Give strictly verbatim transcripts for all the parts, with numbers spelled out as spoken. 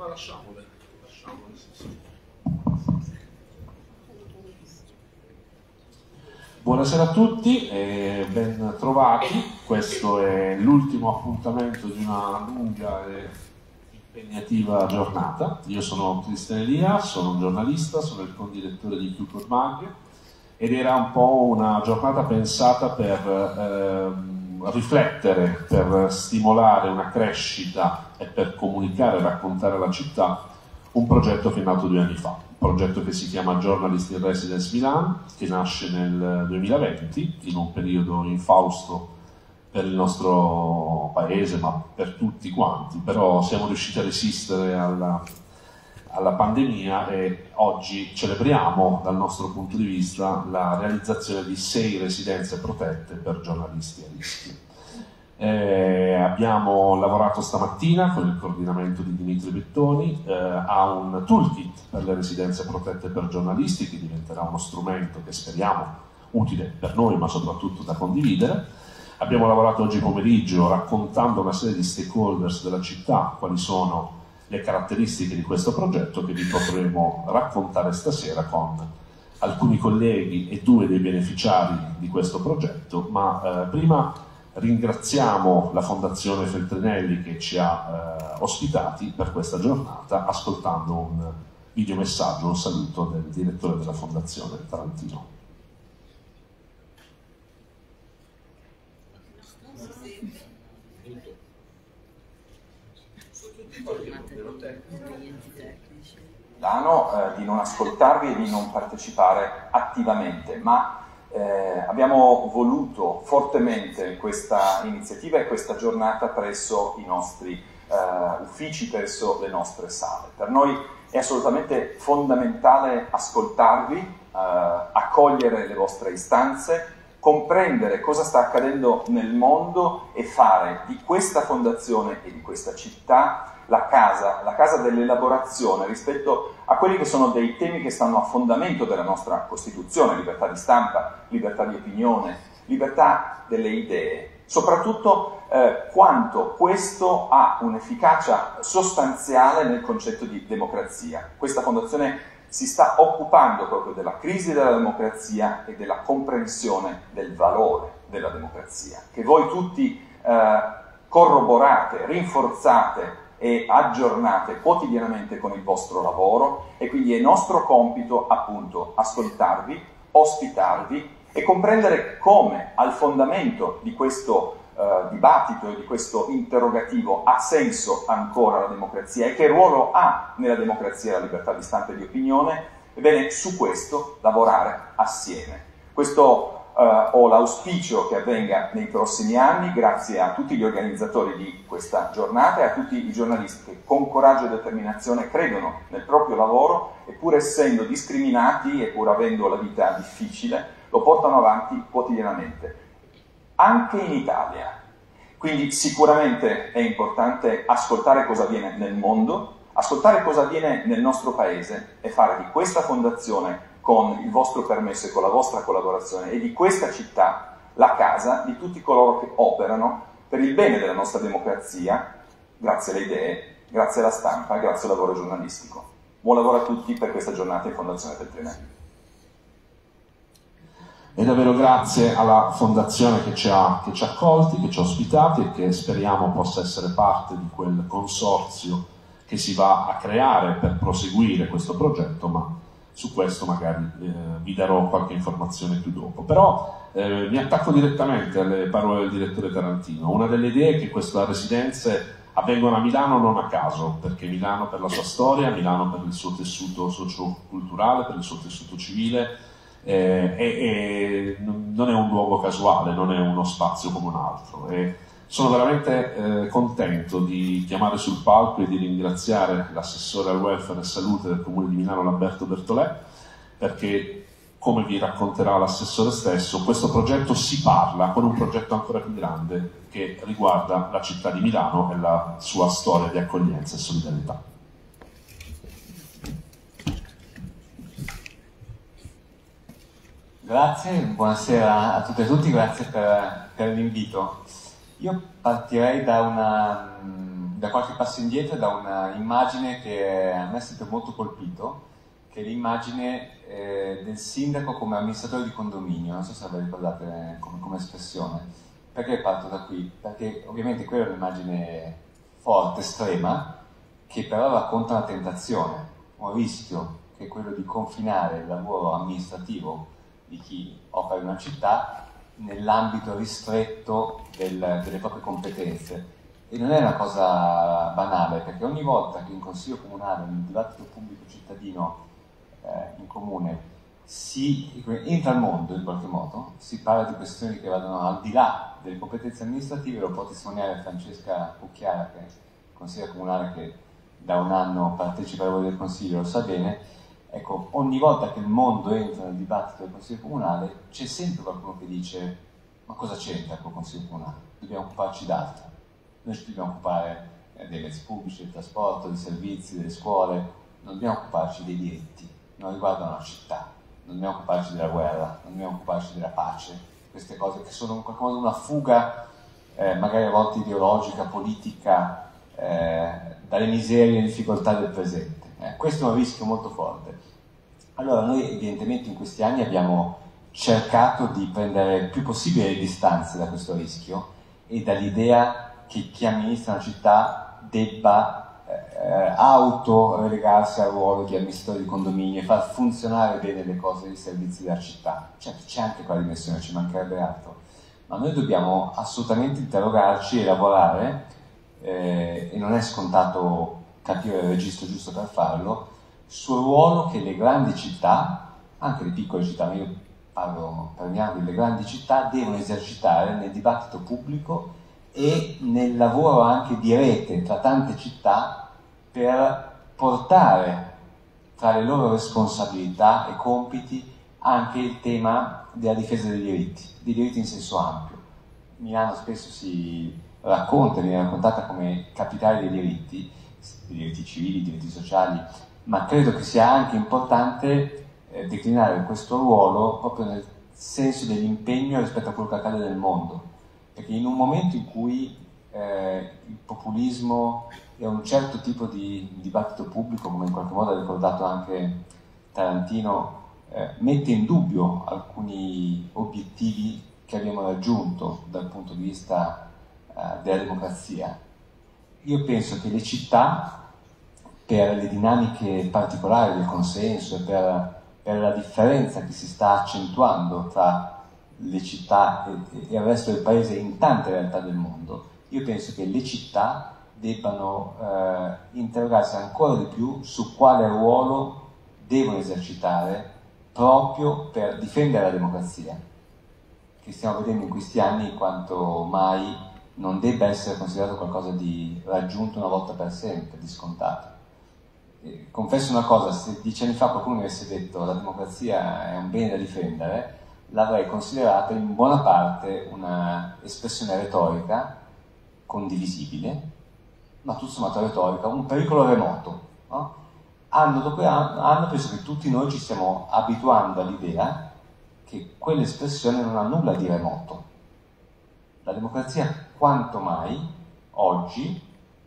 ma lasciamole, lasciamole, sì, sì. Buonasera a tutti e ben trovati. Questo è l'ultimo appuntamento di una lunga e impegnativa giornata. Io sono Cristian Elia, sono un giornalista, sono il condirettore di Q Code Mag ed era un po' una giornata pensata per ehm, riflettere, per stimolare una crescita e per comunicare e raccontare alla città un progetto che è nato due anni fa, un progetto che si chiama Journalist in Residence Milan, che nasce nel duemilaventi, in un periodo infausto per il nostro paese, ma per tutti quanti, però siamo riusciti a resistere alla, alla pandemia e oggi celebriamo, dal nostro punto di vista, la realizzazione di sei residenze protette per giornalisti a rischio. Eh, abbiamo lavorato stamattina con il coordinamento di Dimitri Bettoni eh, a un toolkit per le residenze protette per giornalisti che diventerà uno strumento che speriamo utile per noi ma soprattutto da condividere. Abbiamo lavorato oggi pomeriggio raccontando una serie di stakeholders della città quali sono le caratteristiche di questo progetto che vi potremo raccontare stasera con alcuni colleghi e due dei beneficiari di questo progetto, ma eh, prima ringraziamo la Fondazione Feltrinelli che ci ha eh, ospitati per questa giornata ascoltando un videomessaggio, un saluto del direttore della Fondazione Tarantino. Milano, eh, di non ascoltarvi e di non partecipare attivamente, ma Eh, abbiamo voluto fortemente questa iniziativa e questa giornata presso i nostri eh, uffici, presso le nostre sale. Per noi è assolutamente fondamentale ascoltarvi, eh, accogliere le vostre istanze, comprendere cosa sta accadendo nel mondo e fare di questa fondazione e di questa città la casa, la casa dell'elaborazione rispetto a quelli che sono dei temi che stanno a fondamento della nostra Costituzione: libertà di stampa, libertà di opinione, libertà delle idee. Soprattutto eh, quanto questo ha un'efficacia sostanziale nel concetto di democrazia. Questa fondazione si sta occupando proprio della crisi della democrazia e della comprensione del valore della democrazia, che voi tutti eh, corroborate, rinforzate e aggiornate quotidianamente con il vostro lavoro, e quindi è nostro compito appunto ascoltarvi, ospitarvi e comprendere come al fondamento di questo eh, dibattito e di questo interrogativo ha senso ancora la democrazia e che ruolo ha nella democrazia la libertà di stampa e di opinione. Ebbene, su questo lavorare assieme. Questo Uh, ho l'auspicio che avvenga nei prossimi anni, grazie a tutti gli organizzatori di questa giornata e a tutti i giornalisti che con coraggio e determinazione credono nel proprio lavoro e, pur essendo discriminati e pur avendo la vita difficile, lo portano avanti quotidianamente, anche in Italia. Quindi sicuramente è importante ascoltare cosa avviene nel mondo, ascoltare cosa avviene nel nostro paese e fare di questa fondazione, con il vostro permesso e con la vostra collaborazione, e di questa città la casa di tutti coloro che operano per il bene della nostra democrazia, grazie alle idee, grazie alla stampa, grazie al lavoro giornalistico. Buon lavoro a tutti per questa giornata in Fondazione Feltrinelli. E davvero grazie alla Fondazione che ci ha, che ci ha accolti, che ci ha ospitati e che speriamo possa essere parte di quel consorzio che si va a creare per proseguire questo progetto, ma su questo magari eh, vi darò qualche informazione più dopo. Però eh, mi attacco direttamente alle parole del direttore Tarantino. Una delle idee è che queste residenze avvengono a Milano non a caso, perché Milano per la sua storia, Milano per il suo tessuto socio-culturale, per il suo tessuto civile, eh, e, e non è un luogo casuale, non è uno spazio come un altro. E sono veramente eh, contento di chiamare sul palco e di ringraziare l'assessore al welfare e salute del Comune di Milano, Lamberto Bertolè, perché, come vi racconterà l'assessore stesso, questo progetto si parla con un progetto ancora più grande che riguarda la città di Milano e la sua storia di accoglienza e solidarietà. Grazie, buonasera a tutte e tutti, grazie per, per l'invito. Io partirei da una, da qualche passo indietro da un'immagine che a me è sempre molto colpito, che è l'immagine eh, del sindaco come amministratore di condominio, non so se la ricordate come, come espressione. Perché parto da qui? Perché ovviamente quella è un'immagine forte, estrema, che però racconta una tentazione, un rischio, che è quello di confinare il lavoro amministrativo di chi opera in una città nell'ambito ristretto del, delle proprie competenze. E non è una cosa banale, perché ogni volta che in consiglio comunale, nel dibattito pubblico cittadino eh, in comune, si entra al mondo in qualche modo, si parla di questioni che vadano al di là delle competenze amministrative, lo può testimoniare Francesca Cucchiara, che è consigliera comunale che da un anno partecipa ai lavori del Consiglio, lo sa bene. Ecco, ogni volta che il mondo entra nel dibattito del Consiglio comunale c'è sempre qualcuno che dice: ma cosa c'entra col Consiglio comunale? Dobbiamo occuparci d'altro. Noi ci dobbiamo occupare eh, dei mezzi pubblici, del trasporto, dei servizi, delle scuole, non dobbiamo occuparci dei diritti, non riguardano la città, non dobbiamo occuparci della guerra, non dobbiamo occuparci della pace, queste cose che sono in qualche modo una fuga, eh, magari a volte ideologica, politica, eh, dalle miserie e difficoltà del presente. Eh, questo è un rischio molto forte. Allora noi evidentemente in questi anni abbiamo cercato di prendere il più possibile le distanze da questo rischio e dall'idea che chi amministra una città debba eh, auto-relegarsi al ruolo di amministratore di condominio e far funzionare bene le cose e i servizi della città. Certo, c'è anche quella dimensione, ci mancherebbe altro, ma noi dobbiamo assolutamente interrogarci e lavorare, eh, e non è scontato capire il registro giusto per farlo, sul ruolo che le grandi città, anche le piccole città, ma io parlo per le grandi città, devono esercitare nel dibattito pubblico e nel lavoro anche di rete tra tante città per portare tra le loro responsabilità e compiti anche il tema della difesa dei diritti, dei diritti in senso ampio. Milano spesso si racconta, viene raccontata come capitale dei diritti, dei diritti civili, diritti sociali, ma credo che sia anche importante eh, declinare questo ruolo proprio nel senso dell'impegno rispetto a quello che accade nel mondo, perché in un momento in cui eh, il populismo e un certo tipo di dibattito pubblico, come in qualche modo ha ricordato anche Tarantino, eh, mette in dubbio alcuni obiettivi che abbiamo raggiunto dal punto di vista eh, della democrazia, io penso che le città, per le dinamiche particolari del consenso e per, per la differenza che si sta accentuando tra le città e, e il resto del paese in tante realtà del mondo, io penso che le città debbano eh, interrogarsi ancora di più su quale ruolo devono esercitare proprio per difendere la democrazia, che stiamo vedendo in questi anni quanto mai non debba essere considerato qualcosa di raggiunto una volta per sempre, di scontato. E confesso una cosa, se dieci anni fa qualcuno mi avesse detto la democrazia è un bene da difendere, l'avrei considerata in buona parte una espressione retorica condivisibile, ma tutto sommato retorica, un pericolo remoto. No? Anno dopo anno penso che tutti noi ci stiamo abituando all'idea che quell'espressione non ha nulla di remoto. La democrazia quanto mai oggi,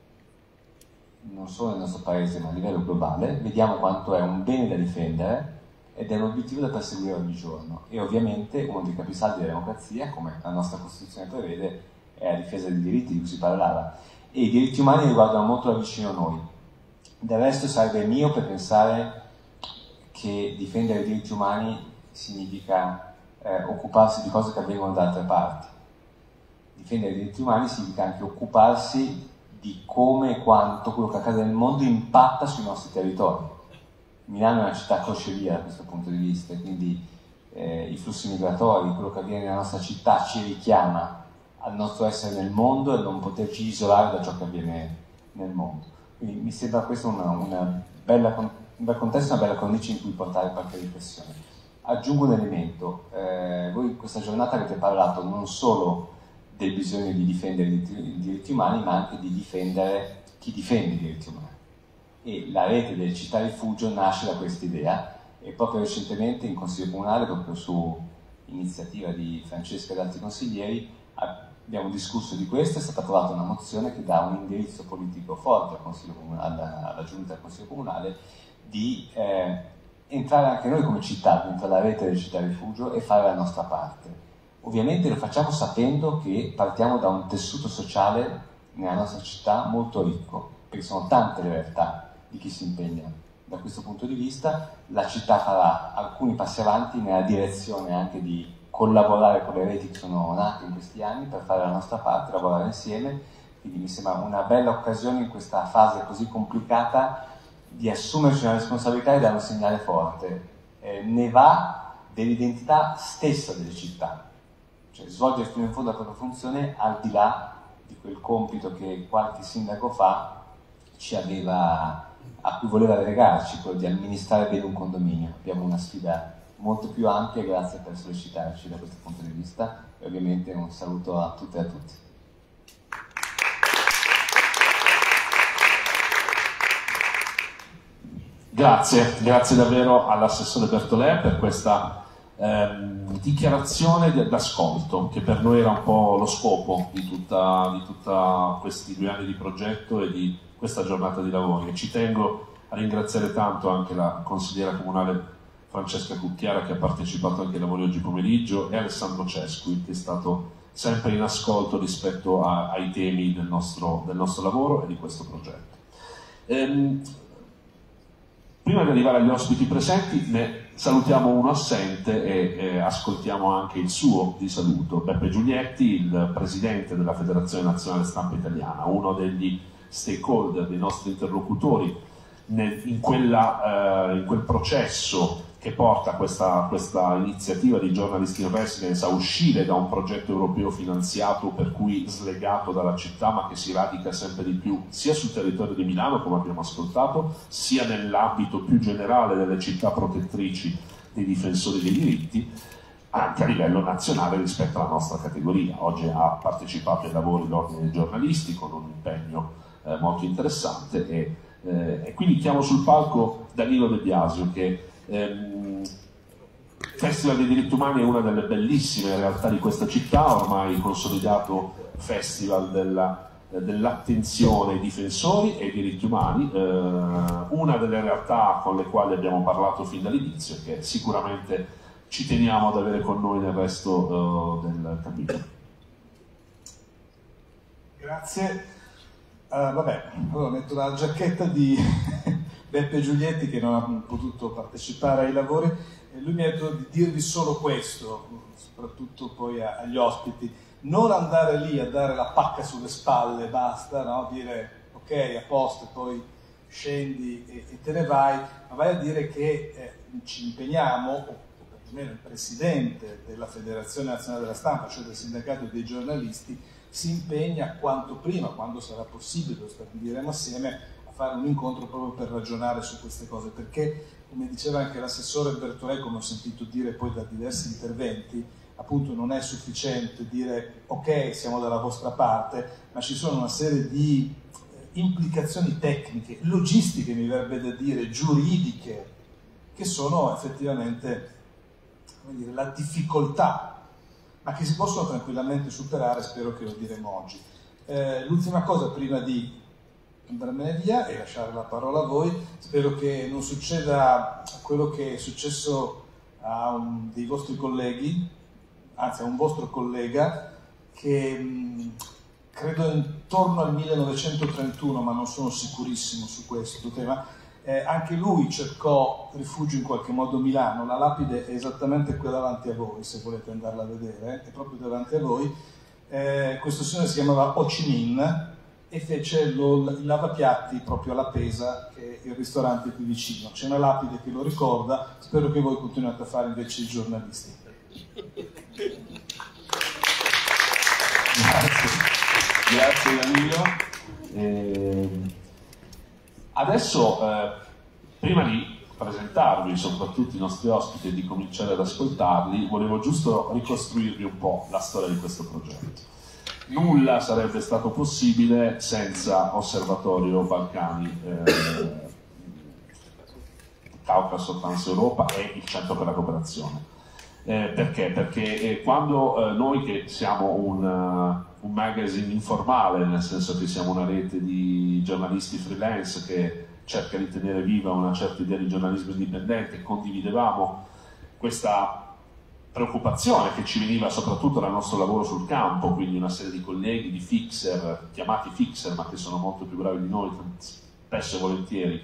non solo nel nostro paese ma a livello globale, vediamo quanto è un bene da difendere ed è un obiettivo da perseguire ogni giorno. E ovviamente uno dei capisaldi della democrazia, come la nostra Costituzione prevede, è la difesa dei diritti di cui si parlava. E i diritti umani riguardano molto da vicino noi. Del resto sarebbe mio per pensare che difendere i diritti umani significa eh, occuparsi di cose che avvengono da altre parti. Difendere i diritti umani significa anche occuparsi di come e quanto quello che accade nel mondo impatta sui nostri territori. Milano è una città crocevia da questo punto di vista, quindi eh, i flussi migratori, quello che avviene nella nostra città ci richiama al nostro essere nel mondo e non poterci isolare da ciò che avviene nel mondo. Quindi mi sembra questo una, una bella, un bel contesto, una bella cornice in cui portare qualche riflessione. Aggiungo un elemento, eh, voi in questa giornata avete parlato non solo del bisogno di difendere i diritti, i diritti umani, ma anche di difendere chi difende i diritti umani. E la rete delle città rifugio nasce da questa idea e proprio recentemente in Consiglio Comunale, proprio su iniziativa di Francesca e altri consiglieri, abbiamo discusso di questo, è stata approvata una mozione che dà un indirizzo politico forte al Consiglio Comunale, alla, alla Giunta del Consiglio Comunale di eh, entrare anche noi come città dentro la rete delle città rifugio e fare la nostra parte. Ovviamente lo facciamo sapendo che partiamo da un tessuto sociale nella nostra città molto ricco, perché sono tante le realtà di chi si impegna. Da questo punto di vista la città farà alcuni passi avanti nella direzione anche di collaborare con le reti che sono nate in questi anni per fare la nostra parte, lavorare insieme, quindi mi sembra una bella occasione in questa fase così complicata di assumerci una responsabilità e dare un segnale forte. Eh, ne va dell'identità stessa delle città, cioè svolgere fino in fondo la propria funzione al di là di quel compito che qualche sindaco fa ci aveva, a cui voleva legarci, quello di amministrare bene un condominio. Abbiamo una sfida molto più ampia, grazie per sollecitarci da questo punto di vista e ovviamente un saluto a tutte e a tutti. Grazie, grazie davvero all'assessore Bertolè per questa ehm, dichiarazione d'ascolto, che per noi era un po' lo scopo di tutta, di tutta questi due anni di progetto e di questa giornata di lavori. E ci tengo a ringraziare tanto anche la consigliera comunale Francesca Cucchiara, che ha partecipato anche ai lavori oggi pomeriggio, e Alessandro Cesqui, che è stato sempre in ascolto rispetto a, ai temi del nostro, del nostro lavoro e di questo progetto. Ehm, prima di arrivare agli ospiti presenti, ne salutiamo uno assente e eh, ascoltiamo anche il suo di saluto, Beppe Giulietti, il presidente della Federazione Nazionale Stampa Italiana, uno degli stakeholder, dei nostri interlocutori nel, in, quella, eh, in quel processo che porta questa, questa iniziativa di Journalists in Residence a uscire da un progetto europeo finanziato, per cui slegato dalla città, ma che si radica sempre di più sia sul territorio di Milano, come abbiamo ascoltato, sia nell'ambito più generale delle città protettrici dei difensori dei diritti, anche a livello nazionale rispetto alla nostra categoria. Oggi ha partecipato ai lavori l'Ordine dei giornalisti con un impegno eh, molto interessante e, eh, e quindi chiamo sul palco Danilo De Biasio, che ehm, Festival dei diritti umani è una delle bellissime realtà di questa città, ormai consolidato festival della, dell'attenzione ai difensori e ai diritti umani, eh, una delle realtà con le quali abbiamo parlato fin dall'inizio, che sicuramente ci teniamo ad avere con noi nel resto uh, del capitolo. Grazie. Uh, vabbè, allora metto la giacchetta di Beppe Giulietti, che non ha potuto partecipare ai lavori, e lui mi ha detto di dirvi solo questo, soprattutto poi a, agli ospiti: non andare lì a dare la pacca sulle spalle, basta, no? Dire ok, a posto, e poi scendi e, e te ne vai, ma vai a dire che eh, ci impegniamo, o perlomeno il presidente della Federazione Nazionale della Stampa, cioè del sindacato dei giornalisti, si impegna quanto prima, quando sarà possibile, lo stabiliremo assieme, a fare un incontro proprio per ragionare su queste cose, perché, come diceva anche l'assessore Bertolè, come ho sentito dire poi da diversi interventi, appunto non è sufficiente dire ok, siamo dalla vostra parte, ma ci sono una serie di implicazioni tecniche, logistiche, mi verrebbe da dire, giuridiche, che sono effettivamente, come dire, la difficoltà, ma che si possono tranquillamente superare. Spero che lo diremo oggi. Eh, l'ultima cosa prima di andarmene via e lasciare la parola a voi: spero che non succeda quello che è successo a un dei vostri colleghi, anzi a un vostro collega, che mh, credo intorno al millenovecentotrentuno, ma non sono sicurissimo su questo tema, Eh, anche lui cercò rifugio in qualche modo a Milano. La lapide è esattamente qui davanti a voi, se volete andarla a vedere, è proprio davanti a voi. Eh, questo signore si chiamava Ho Chi Minh e fece lo, il lavapiatti proprio alla Pesa, che è il ristorante qui vicino. C'è una lapide che lo ricorda. Spero che voi continuate a fare invece i giornalisti. Grazie, grazie Danilo. Eh... Adesso, eh, prima di presentarvi soprattutto i nostri ospiti e di cominciare ad ascoltarli, volevo giusto ricostruirvi un po' la storia di questo progetto. Nulla sarebbe stato possibile senza Osservatorio Balcani, eh, Caucaso Transeuropa e il Centro per la Cooperazione. Eh, perché? Perché eh, quando eh, noi che siamo un, uh, un magazine informale, nel senso che siamo una rete di giornalisti freelance che cerca di tenere viva una certa idea di giornalismo indipendente. Condividevamo questa preoccupazione che ci veniva soprattutto dal nostro lavoro sul campo, quindi una serie di colleghi, di fixer, chiamati fixer ma che sono molto più bravi di noi, spesso e volentieri.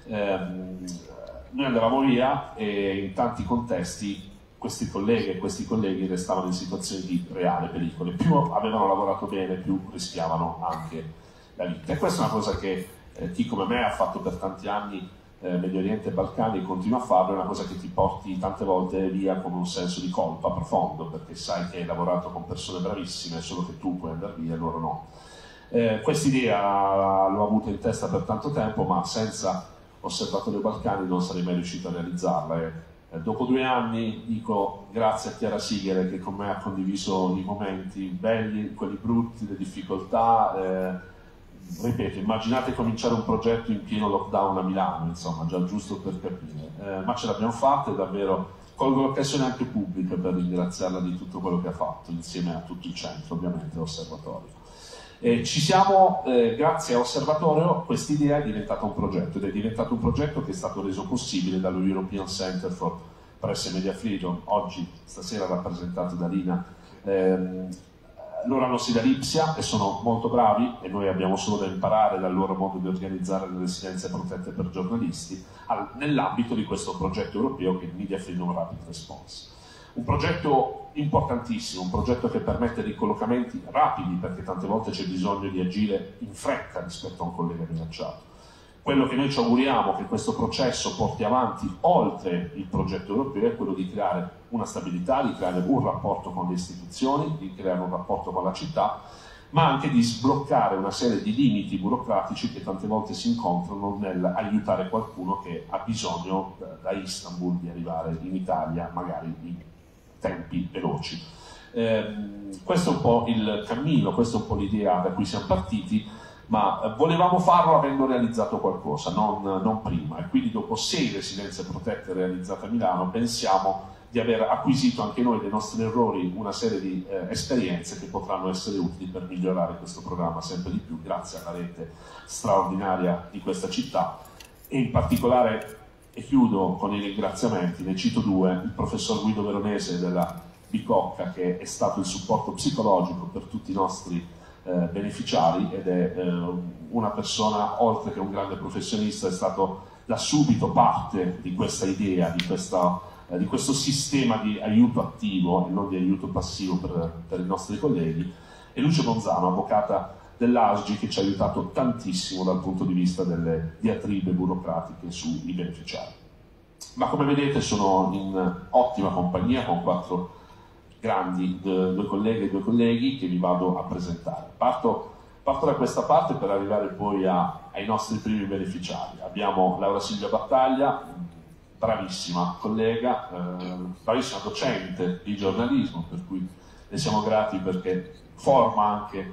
Ehm, noi andavamo via e in tanti contesti questi colleghi e questi colleghi restavano in situazioni di reale pericolo. Più avevano lavorato bene, più rischiavano anche la vita. E questa è una cosa che eh, chi come me ha fatto per tanti anni eh, Medio Oriente e Balcani e continua a farlo, è una cosa che ti porti tante volte via come un senso di colpa profondo, perché sai che hai lavorato con persone bravissime, solo che tu puoi andare via e loro no. Eh, Quest'idea l'ho avuta in testa per tanto tempo, ma senza Osservatorio Balcani non sarei mai riuscito a realizzarla. E, eh, dopo due anni dico grazie a Chiara Sighere che con me ha condiviso i momenti belli, quelli brutti, le difficoltà. Eh, ripeto, immaginate cominciare un progetto in pieno lockdown a Milano, insomma, già giusto per capire. Eh, ma ce l'abbiamo fatta e davvero colgo l'occasione anche pubblica per ringraziarla di tutto quello che ha fatto, insieme a tutto il centro, ovviamente, l'Osservatorio. Eh, ci siamo, eh, grazie a Osservatorio, questa idea è diventata un progetto, ed è diventato un progetto che è stato reso possibile dallo European Center for Press and Media Freedom, oggi, stasera rappresentato da Lina. Eh, loro hanno sede a Lipsia e sono molto bravi, e noi abbiamo solo da imparare dal loro modo di organizzare le residenze protette per giornalisti, nell'ambito di questo progetto europeo che è Media Freedom Rapid Response. Un progetto importantissimo, un progetto che permette ricollocamenti rapidi, perché tante volte c'è bisogno di agire in fretta rispetto a un collega minacciato. Quello che noi ci auguriamo che questo processo porti avanti oltre il progetto europeo è quello di creare una stabilità, di creare un rapporto con le istituzioni, di creare un rapporto con la città, ma anche di sbloccare una serie di limiti burocratici che tante volte si incontrano nell'aiutare qualcuno che ha bisogno da Istanbul di arrivare in Italia, magari in tempi veloci. Eh, questo è un po' il cammino, questa è un po' l'idea da cui siamo partiti, ma volevamo farlo avendo realizzato qualcosa, non, non prima, e quindi dopo sei residenze protette realizzate a Milano pensiamo di aver acquisito anche noi dei nostri errori una serie di eh, esperienze che potranno essere utili per migliorare questo programma sempre di più, grazie alla rete straordinaria di questa città. E in particolare, e chiudo con i ringraziamenti, ne cito due: il professor Guido Veronese della Bicocca, che è stato il supporto psicologico per tutti i nostri eh, beneficiari, ed è eh, una persona, oltre che un grande professionista, è stato da subito parte di questa idea, di, questa, eh, di questo sistema di aiuto attivo e non di aiuto passivo per, per i nostri colleghi, e Luce Bonzano, avvocata dell'A S G I, che ci ha aiutato tantissimo dal punto di vista delle diatribe burocratiche sui beneficiari. Ma come vedete sono in ottima compagnia con quattro grandi, due colleghe e due colleghi che vi vado a presentare. Parto, parto da questa parte per arrivare poi a, ai nostri primi beneficiari. Abbiamo Laura Silvia Battaglia, bravissima collega, eh, bravissima docente di giornalismo, per cui le siamo grati perché forma anche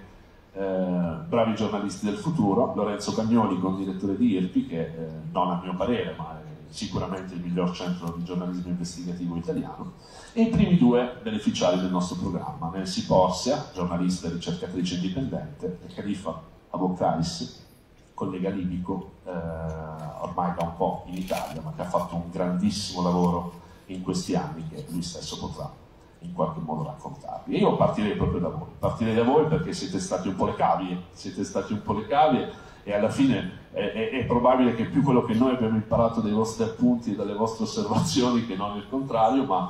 Eh, bravi giornalisti del futuro. Lorenzo Cagnoli, condirettore di I R P I, che eh, non a mio parere, ma è sicuramente il miglior centro di giornalismo investigativo italiano, e i primi due beneficiari del nostro programma: Nancy Porzia, giornalista e ricercatrice indipendente, e Khalifa Abokais, collega libico, eh, ormai da un po' in Italia, ma che ha fatto un grandissimo lavoro in questi anni, che lui stesso potrà in qualche modo raccontarvi. E io partirei proprio da voi, partirei da voi perché siete stati un po' le cavie, siete stati un po' le cavie, e alla fine è, è, è probabile che più quello che noi abbiamo imparato dai vostri appunti e dalle vostre osservazioni che non il contrario, ma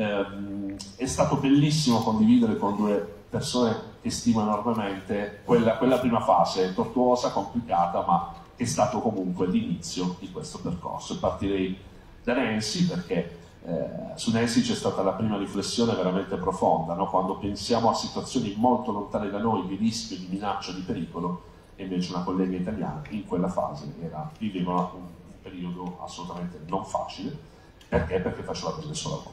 ehm, è stato bellissimo condividere con due persone che stimo enormemente quella, quella prima fase, tortuosa, complicata, ma che è stato comunque l'inizio di questo percorso. E partirei da Nancy perché Eh, su Nancy c'è stata la prima riflessione veramente profonda, no? Quando pensiamo a situazioni molto lontane da noi di rischio, di minaccia, di pericolo, e invece una collega italiana in quella fase era, viveva un, un periodo assolutamente non facile. Perché? Perché faceva bene il suo lavoro.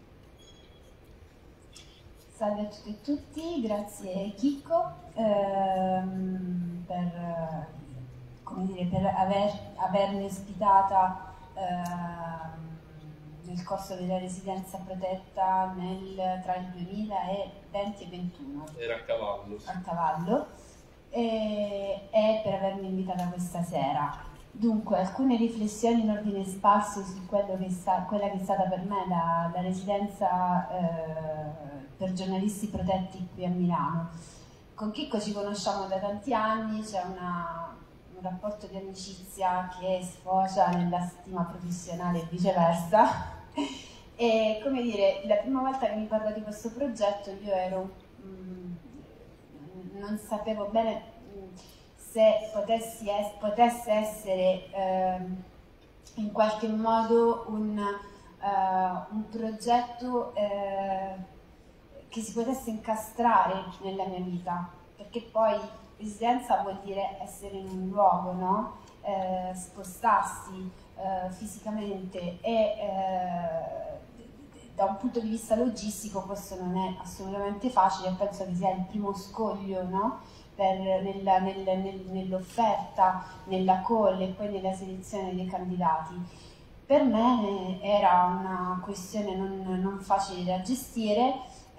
Salve a tutte e tutti, grazie Chicco ehm, per, come dire, per aver, avermi ospitata ehm, nel corso della residenza protetta nel, tra il duemilaventi e duemilaventuno. Era a cavallo. A cavallo, e, e per avermi invitata questa sera. Dunque, alcune riflessioni in ordine sparso su quello che sta, quella che è stata per me la, la residenza eh, per giornalisti protetti qui a Milano. Con Chicco ci conosciamo da tanti anni, c'è una, un rapporto di amicizia che sfocia nella stima professionale e viceversa. E come dire, la prima volta che mi parlò di questo progetto io ero, mh, non sapevo bene mh, se potessi es potesse essere eh, in qualche modo un, uh, un progetto eh, che si potesse incastrare nella mia vita, perché poi residenza vuol dire essere in un luogo, no? Eh, spostarsi eh, fisicamente e eh, da un punto di vista logistico questo non è assolutamente facile, e penso che sia il primo scoglio, no? Per, nella, nel, nel, nell'offerta, nella call e poi nella selezione dei candidati. Per me era una questione non, non facile da gestire.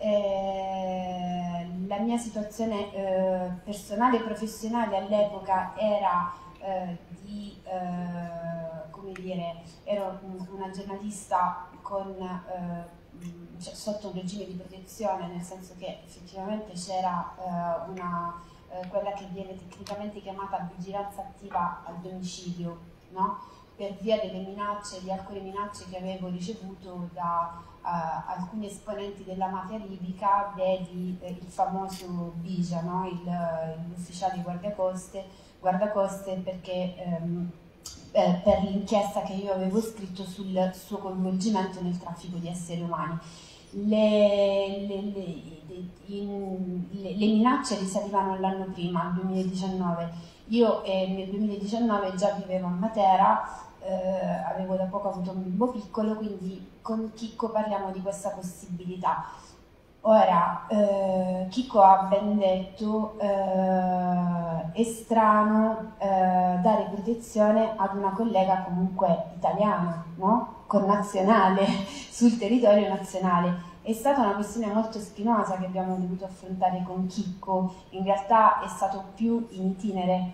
Eh, la mia situazione eh, personale e professionale all'epoca era eh, di, eh, come dire, ero una giornalista con, eh, cioè, sotto un regime di protezione, nel senso che effettivamente c'era eh, una, eh, quella che viene tecnicamente chiamata vigilanza attiva al domicilio, no? Per via delle minacce, di alcune minacce che avevo ricevuto da uh, alcuni esponenti della mafia libica, vedi eh, il famoso Bija, no? l'ufficiale guardacoste, guardacoste perché ehm, eh, per l'inchiesta che io avevo scritto sul suo coinvolgimento nel traffico di esseri umani. Le, le, le, in, le, le minacce risalivano all'anno prima, al duemiladiciannove. Io eh, nel duemiladiciannove già vivevo a Matera, eh, avevo da poco avuto un bimbo piccolo, quindi con Chicco parliamo di questa possibilità. Ora, eh, Chicco ha ben detto, eh, è strano eh, dare protezione ad una collega comunque italiana, no? Connazionale, sul territorio nazionale. È stata una questione molto spinosa che abbiamo dovuto affrontare con Chicco, in realtà è stato più in itinere.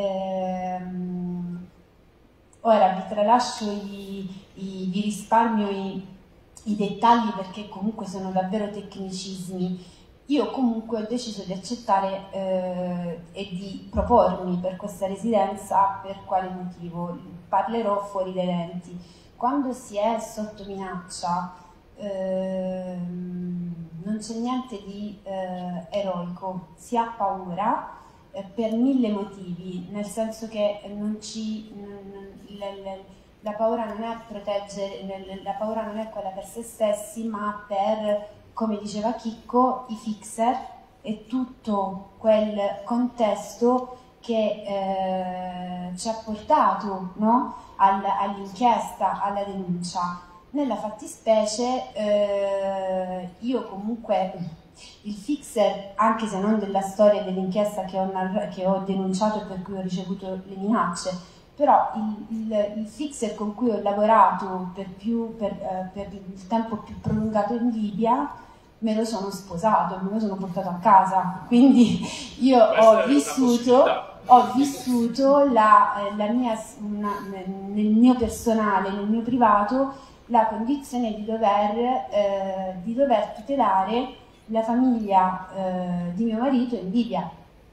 Ehm, ora vi tralascio, i, i, vi risparmio i, i dettagli perché comunque sono davvero tecnicismi. Io comunque ho deciso di accettare eh, e di propormi per questa residenza. Per quale motivo? Parlerò fuori dai denti. Quando si è sotto minaccia eh, non c'è niente di eh, eroico, si ha paura eh, per mille motivi, nel senso che non ci, non, le, le, la paura non è proteggere, la paura non è quella per se stessi, ma per, come diceva Chicco, i fixer e tutto quel contesto che eh, ci ha portato, no? all'inchiesta, alla denuncia. Nella fattispecie eh, io comunque il fixer, anche se non della storia dell'inchiesta che, che ho denunciato e per cui ho ricevuto le minacce, però il, il, il fixer con cui ho lavorato per, più, per, eh, per il tempo più prolungato in Libia me lo sono sposato, me lo sono portato a casa, quindi io ho vissuto, ho vissuto la, la mia, una, nel mio personale, nel mio privato, la condizione di dover, eh, di dover tutelare la famiglia eh, di mio marito in Libia.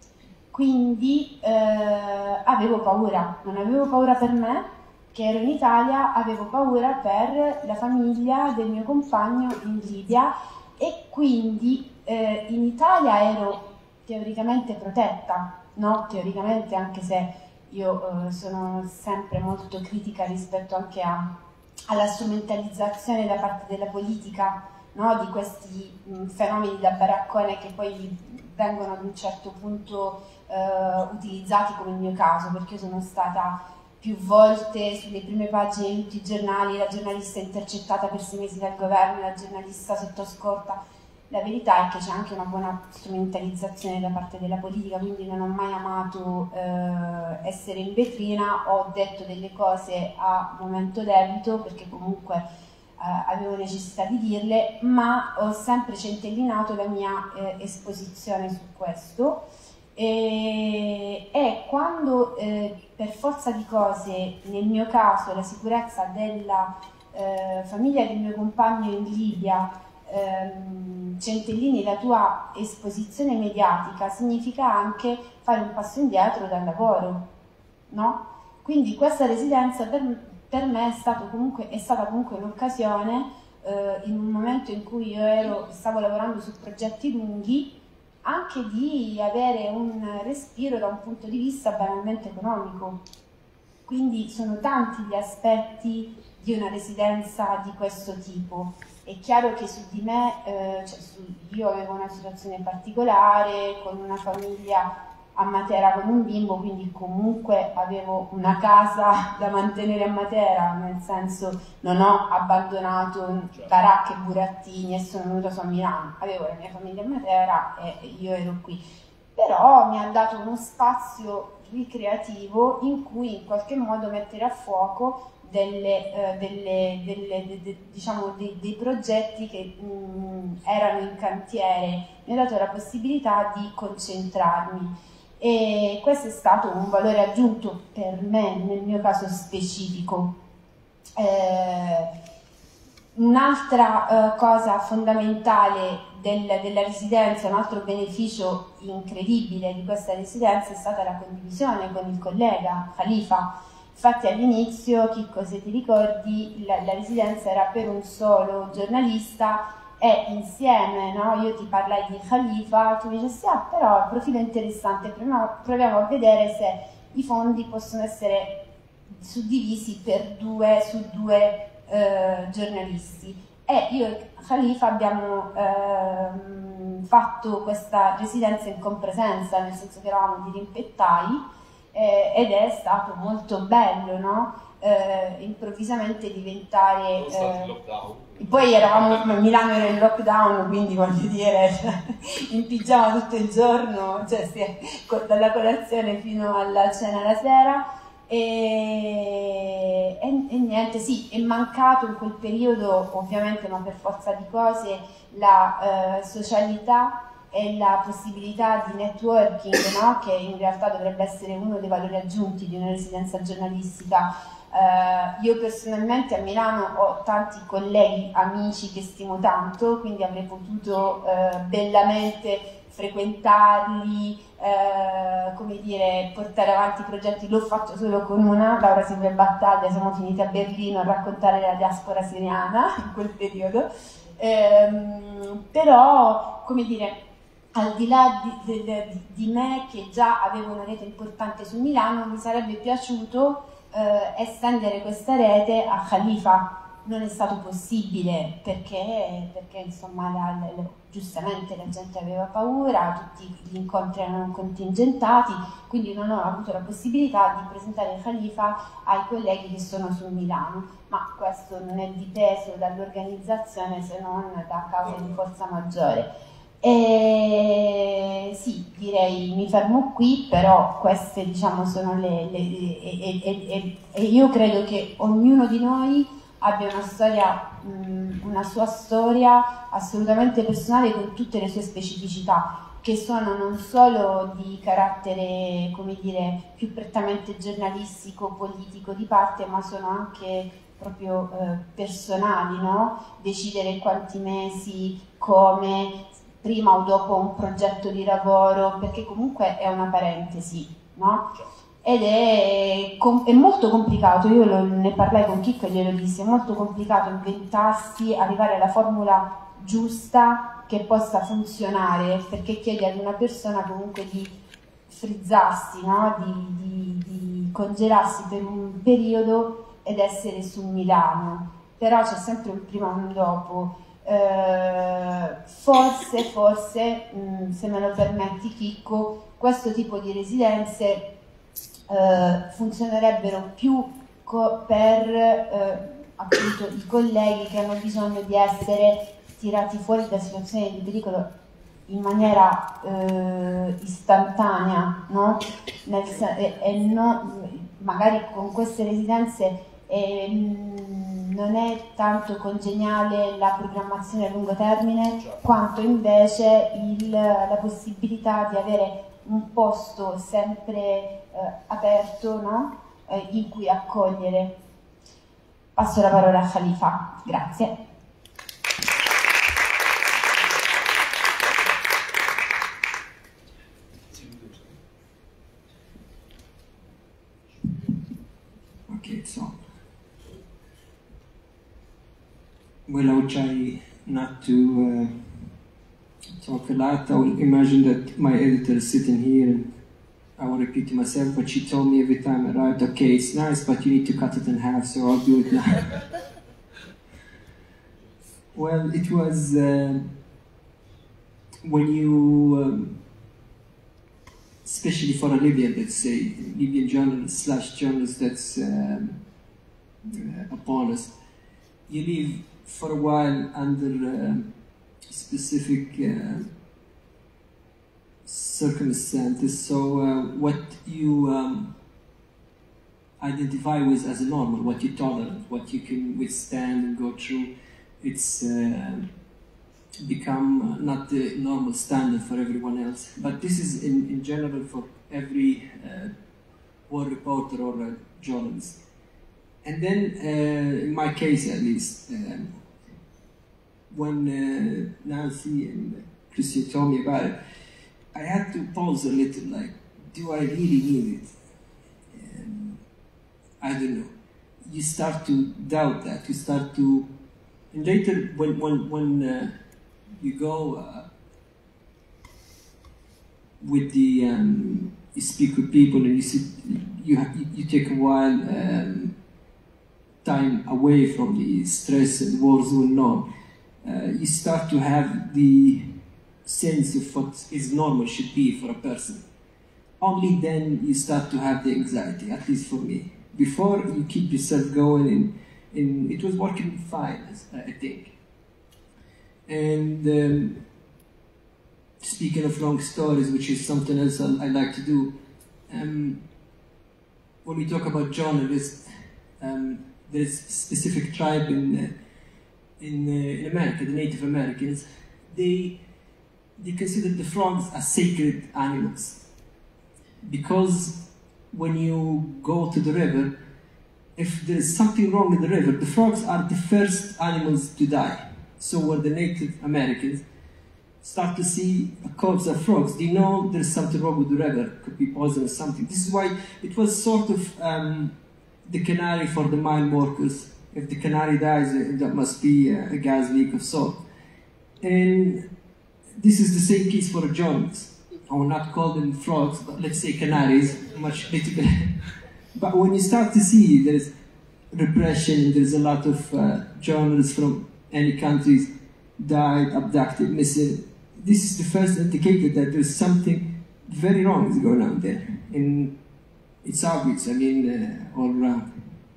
Quindi eh, avevo paura, non avevo paura per me, che ero in Italia, avevo paura per la famiglia del mio compagno in Libia. E quindi eh, in Italia ero teoricamente protetta, no? Teoricamente, anche se io eh, sono sempre molto critica rispetto anche a, alla strumentalizzazione da parte della politica, no? Di questi mh, fenomeni da baraccone che poi vengono ad un certo punto eh, utilizzati come il mio caso, perché io sono stata più volte sulle prime pagine di tutti i giornali, la giornalista intercettata per sei mesi dal governo, la giornalista sotto scorta. La verità è che c'è anche una buona strumentalizzazione da parte della politica, quindi non ho mai amato eh, essere in vetrina, ho detto delle cose a momento debito, perché comunque avevo necessità di dirle, ma ho sempre centellinato la mia eh, esposizione su questo. E, e quando eh, per forza di cose, nel mio caso, la sicurezza della eh, famiglia del mio compagno in Libia ehm, centellini la tua esposizione mediatica, significa anche fare un passo indietro dal lavoro, no? Quindi questa residenza per, per me è, stato comunque, è stata comunque un'occasione eh, in un momento in cui io ero, stavo lavorando su progetti lunghi, anche di avere un respiro da un punto di vista banalmente economico. Quindi sono tanti gli aspetti di una residenza di questo tipo. È chiaro che su di me, eh, cioè su, io avevo una situazione particolare, con una famiglia a Matera con un bimbo, quindi comunque avevo una casa da mantenere a Matera, nel senso non ho abbandonato baracche e burattini e sono venuta su a Milano, avevo la mia famiglia a Matera e io ero qui, però mi ha dato uno spazio ricreativo in cui in qualche modo mettere a fuoco delle, eh, delle, delle, de, de, diciamo dei, dei progetti che mh, erano in cantiere, mi ha dato la possibilità di concentrarmi. E questo è stato un valore aggiunto per me nel mio caso specifico. Eh, un'altra eh, cosa fondamentale del, della residenza, un altro beneficio incredibile di questa residenza è stata la condivisione con il collega Khalifa. Infatti all'inizio, Chicco, se ti ricordi, la, la residenza era per un solo giornalista e insieme, no? Io ti parlai di Khalifa, tu mi dicessi, ah però il profilo è interessante, proviamo, proviamo a vedere se i fondi possono essere suddivisi per due, su due eh, giornalisti. E io e Khalifa abbiamo eh, fatto questa residenza in compresenza, nel senso che eravamo dirimpettai, eh, ed è stato molto bello, no? Eh, improvvisamente diventare... Eh, poi eravamo, Milano era in lockdown, quindi voglio dire, cioè, in pigiama tutto il giorno, cioè, sì, dalla colazione fino alla cena la sera, e, e, e niente, sì, è mancato in quel periodo, ovviamente, ma per forza di cose, la eh, socialità e la possibilità di networking, no? Che in realtà dovrebbe essere uno dei valori aggiunti di una residenza giornalistica. Uh, io personalmente a Milano ho tanti colleghi, amici che stimo tanto, quindi avrei potuto uh, bellamente frequentarli, uh, come dire, portare avanti i progetti. L'ho fatto solo con una, Laura Silvia Battaglia, siamo finiti a Berlino a raccontare la diaspora siriana in quel periodo, um, però, come dire, al di là di, di, di me che già avevo una rete importante su Milano, mi sarebbe piaciuto Uh, estendere questa rete a Khalifa. Non è stato possibile perché, perché insomma la, la, giustamente la gente aveva paura, tutti gli incontri erano contingentati, quindi non ho avuto la possibilità di presentare Khalifa ai colleghi che sono su Milano, ma questo non è dipeso dall'organizzazione se non da cause di forza maggiore. E sì, direi mi fermo qui, però queste diciamo sono le, le e, e, e, e io credo che ognuno di noi abbia una storia, mh, una sua storia assolutamente personale con tutte le sue specificità, che sono non solo di carattere, come dire, più prettamente giornalistico, politico, di parte, ma sono anche proprio eh, personali, no? Decidere quanti mesi, come, prima o dopo un progetto di lavoro, perché comunque è una parentesi, no? Ed è, è molto complicato, io lo, ne parlai con Chicco e glielo dissi, è molto complicato inventarsi, arrivare alla formula giusta che possa funzionare, perché chiede ad una persona comunque di frizzarsi, no? di, di, di congelarsi per un periodo ed essere su Milano, però c'è sempre un prima e un dopo. Uh, forse, forse, mh, se me lo permetti Chicco, questo tipo di residenze uh, funzionerebbero più per uh, appunto i colleghi che hanno bisogno di essere tirati fuori da situazioni di pericolo in maniera uh, istantanea, no? Nel, e, e no, magari con queste residenze e, mh, non è tanto congeniale la programmazione a lungo termine, quanto invece il, la possibilità di avere un posto sempre eh, aperto, no? eh, in cui accogliere. Passo la parola a Khalifa, grazie. Okay, so well, I would try not to uh, talk a lot. I would imagine that my editor is sitting here and I won't repeat to myself, but she told me every time I write, okay, it's nice, but you need to cut it in half, so I'll do it now. Well, it was uh, when you, um, especially for a Libyan, let's say, Libyan journalist slash journalist that's um, uh, upon us, you live for a while under uh, specific uh, circumstances, so uh, what you um, identify with as a normal, what you tolerate, what you can withstand and go through, it's uh, become not the normal standard for everyone else. But this is in, in general for every uh, war reporter or a journalist. And then, uh, in my case at least, um, when uh, Nancy and Christian told me about it, I had to pause a little, like, do I really need it? Um, I don't know. You start to doubt that, you start to, and later when, when, when uh, you go uh, with the, um, you speak with people and you sit, you, have, you take a while um, time away from the stress and war zone norm, uh, you start to have the sense of what is normal should be for a person. Only then you start to have the anxiety, at least for me. Before, you keep yourself going, and, and it was working fine, I think. And um, speaking of long stories, which is something else I, I like to do, um, when we talk about journalists, um, there's a specific tribe in, uh, in, uh, in America, the Native Americans. They, they consider the frogs as sacred animals, because when you go to the river, if there is something wrong in the river, the frogs are the first animals to die. So when the Native Americans start to see a corpse of frogs, they know there's something wrong with the river, could be poison or something. This is why it was sort of um, the canary for the mine workers. If the canary dies, that must be a gas leak of salt. And this is the same case for a journalist. I will not call them frogs, but let's say canaries, much little bit. But when you start to see there's repression, there's a lot of uh, journalists from any countries died, abducted, missing, this is the first indicator that there's something very wrong is going on there. And it's obvious, I mean, uh, all around.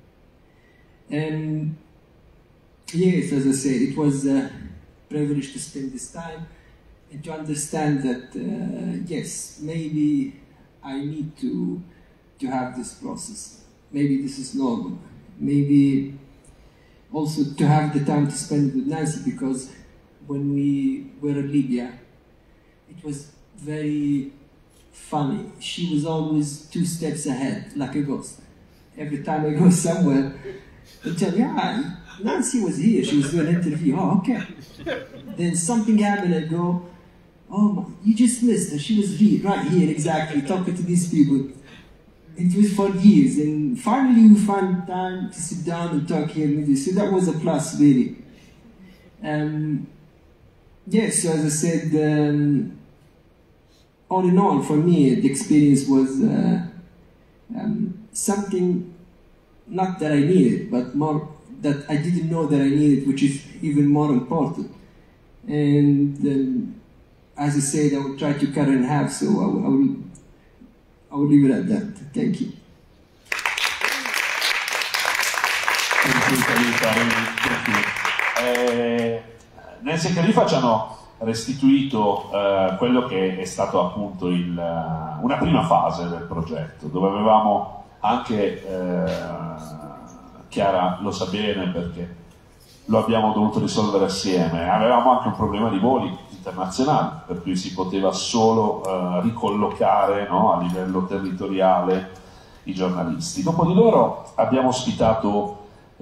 And yes, as I said, it was a privilege to spend this time and to understand that, uh, yes, maybe I need to, to have this process. Maybe this is normal. Maybe also to have the time to spend it with Nancy, because when we were in Libya, it was very funny. She was always two steps ahead, like a ghost. Every time I go somewhere, they tell me, yeah, Nancy was here, she was doing an interview. Oh, okay. Then something happened, I go, oh, you just missed her. She was here, right here, exactly, talking to these people. It was for years, and finally we found time to sit down and talk here with you. So that was a plus, really. Um, yes, so as I said, um, all in all, for me, the experience was uh, um, something, not that I needed, but more that I didn't know that I needed, which is even more important. And um, as I said, I will try to cut it in half, so I will, I will, I will leave it at that. Thank you. Eh, Nancy e Khalifa ci hanno restituito eh, quello che è stato appunto il, una prima fase del progetto, dove avevamo anche eh, Chiara lo sa bene perché lo abbiamo dovuto risolvere assieme. Avevamo anche un problema di voli internazionali, per cui si poteva solo eh, ricollocare, no, a livello territoriale i giornalisti. Dopo di loro abbiamo ospitato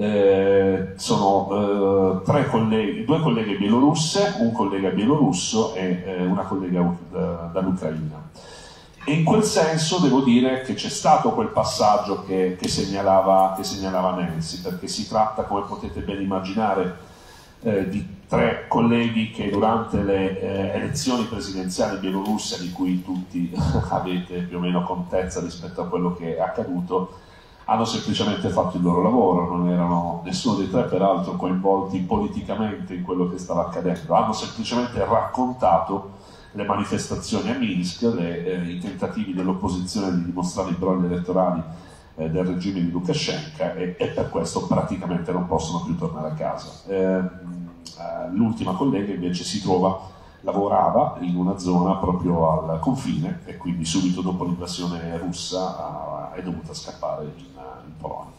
eh, sono eh, tre colleghi, due colleghe bielorusse, un collega bielorusso e eh, una collega uh, dall'Ucraina. E in quel senso devo dire che c'è stato quel passaggio che, che, segnalava, che segnalava Nancy, perché si tratta, come potete ben immaginare, eh, di tre colleghi che durante le eh, elezioni presidenziali bielorusse, di cui tutti avete più o meno contezza rispetto a quello che è accaduto, hanno semplicemente fatto il loro lavoro, non erano nessuno dei tre peraltro coinvolti politicamente in quello che stava accadendo, hanno semplicemente raccontato le manifestazioni a Minsk, le, eh, i tentativi dell'opposizione di dimostrare i brogli elettorali eh, del regime di Lukashenko e, e per questo praticamente non possono più tornare a casa. Eh, eh, l'ultima collega invece si trova, lavorava in una zona proprio al confine e quindi subito dopo l'invasione russa eh, è dovuta scappare in, in Polonia.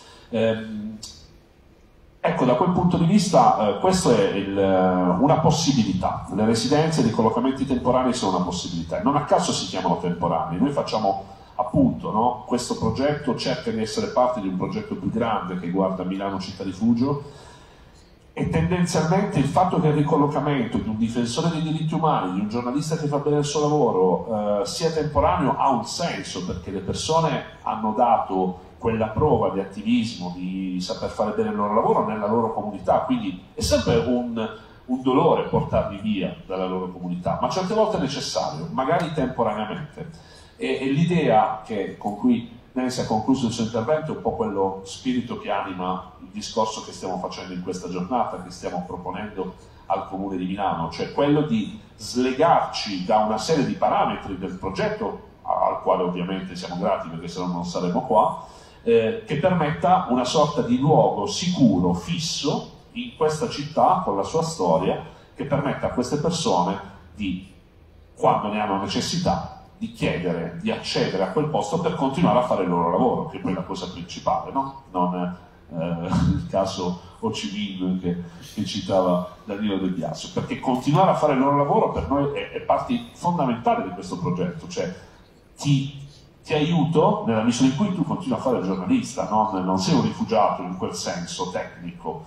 Eh, Ecco, da quel punto di vista, eh, questa è il, una possibilità. Le residenze e i collocamenti temporanei sono una possibilità. Non a caso si chiamano temporanei. Noi facciamo appunto, no, questo progetto, cerca di essere parte di un progetto più grande che guarda Milano Città Rifugio, e tendenzialmente il fatto che il ricollocamento di un difensore dei diritti umani, di un giornalista che fa bene il suo lavoro, eh, sia temporaneo ha un senso, perché le persone hanno dato quella prova di attivismo, di saper fare bene il loro lavoro nella loro comunità, quindi è sempre un, un dolore portarli via dalla loro comunità, ma certe volte è necessario, magari temporaneamente. E, e l'idea che, con cui Nancy ha concluso il suo intervento è un po' quello spirito che anima il discorso che stiamo facendo in questa giornata, che stiamo proponendo al Comune di Milano, cioè quello di slegarci da una serie di parametri del progetto, al quale ovviamente siamo grati perché se no non saremmo qua, Eh, che permetta una sorta di luogo sicuro, fisso, in questa città, con la sua storia, che permetta a queste persone di, quando ne hanno necessità, di chiedere, di accedere a quel posto per continuare a fare il loro lavoro, che è poi la cosa principale, no? Non eh, il caso Ho Chi Minh che, che citava Danilo Del Biasio, perché continuare a fare il loro lavoro per noi è, è parte fondamentale di questo progetto, cioè ti ti aiuto nella misura in cui tu continui a fare il giornalista, non, non sei un rifugiato in quel senso tecnico.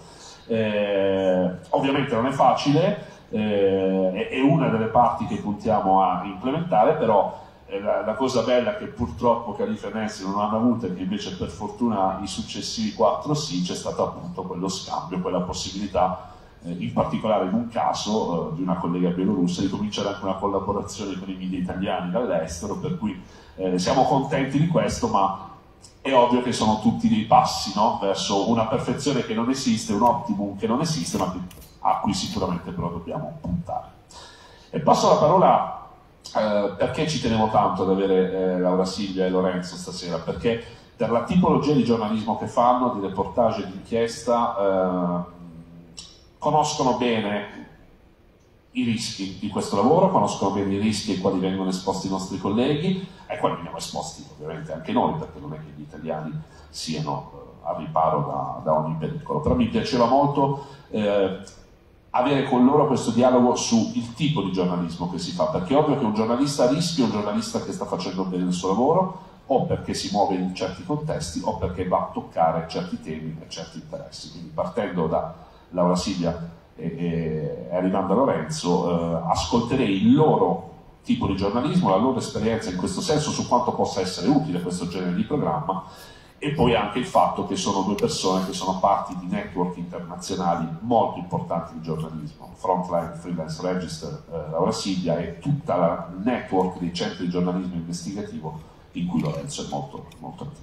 Eh, ovviamente non è facile, eh, è, è una delle parti che puntiamo a implementare, però eh, la, la cosa bella che purtroppo Califa e Nancy non hanno avuto e che invece per fortuna i successivi quattro sì, c'è stato appunto quello scambio, quella possibilità, eh, in particolare in un caso eh, di una collega bielorussa, di cominciare anche una collaborazione con i media italiani dall'estero, per cui Eh, siamo contenti di questo, ma è ovvio che sono tutti dei passi, no? Verso una perfezione che non esiste, un optimum che non esiste, ma che, a cui sicuramente però dobbiamo puntare. E passo la parola eh, perché ci tenevo tanto ad avere eh, Laura Silvia e Lorenzo stasera, perché per la tipologia di giornalismo che fanno, di reportage e di inchiesta, eh, conoscono bene i rischi di questo lavoro, conoscono bene i rischi ai quali vengono esposti i nostri colleghi, ai quali veniamo esposti ovviamente anche noi, perché non è che gli italiani siano eh, a riparo da, da ogni pericolo. Però mi piaceva molto eh, avere con loro questo dialogo sul tipo di giornalismo che si fa, perché è ovvio che un giornalista a rischio è un giornalista che sta facendo bene il suo lavoro, o perché si muove in certi contesti, o perché va a toccare certi temi e certi interessi. Quindi partendo da Laura Silvia e, e arrivando a Lorenzo, eh, ascolterei il loro tipo di giornalismo, la loro esperienza in questo senso, su quanto possa essere utile questo genere di programma, e poi anche il fatto che sono due persone che sono parti di network internazionali molto importanti di giornalismo, Frontline Freelance Register, eh, Laura Silvia, e tutta la network dei centri di giornalismo investigativo in cui Lorenzo è molto, molto attivo.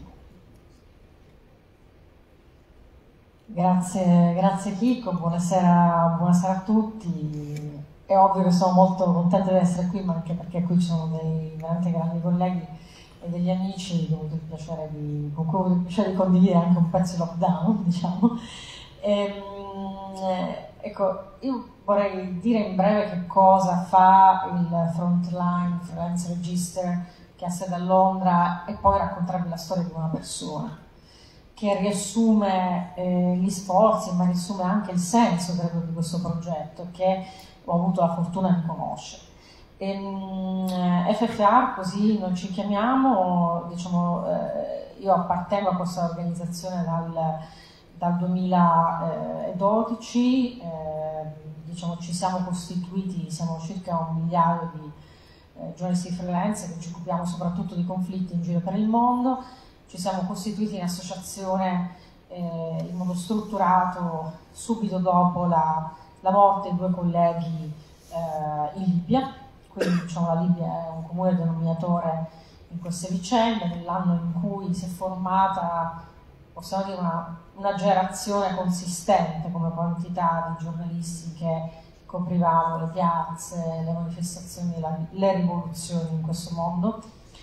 Grazie, grazie Chico, buonasera, buonasera a tutti. È ovvio che sono molto contenta di essere qui, ma anche perché qui ci sono dei veramente grandi colleghi e degli amici che ho avuto il piacere di, con cui ho avuto il piacere di condividere anche un pezzo di lockdown, diciamo. E, ecco, io vorrei dire in breve che cosa fa il Frontline Freelance Register, che ha sede a Londra, e poi raccontarvi la storia di una persona. che riassume eh, gli sforzi, ma riassume anche il senso, credo, di questo progetto, che ho avuto la fortuna di conoscere. E, mh, F F R, così noi ci chiamiamo, diciamo, eh, io appartengo a questa organizzazione dal, dal duemiladodici, eh, diciamo, ci siamo costituiti, siamo circa un migliaio di eh, giornalisti freelance che ci occupiamo soprattutto di conflitti in giro per il mondo. Ci siamo costituiti in associazione eh, in modo strutturato subito dopo la, la morte di due colleghi eh, in Libia, quindi diciamo, la Libia è un comune denominatore in queste vicende. Nell'anno in cui si è formata, possiamo dire, una, una generazione consistente come quantità di giornalisti che coprivano le piazze, le manifestazioni, la, le rivoluzioni in questo mondo.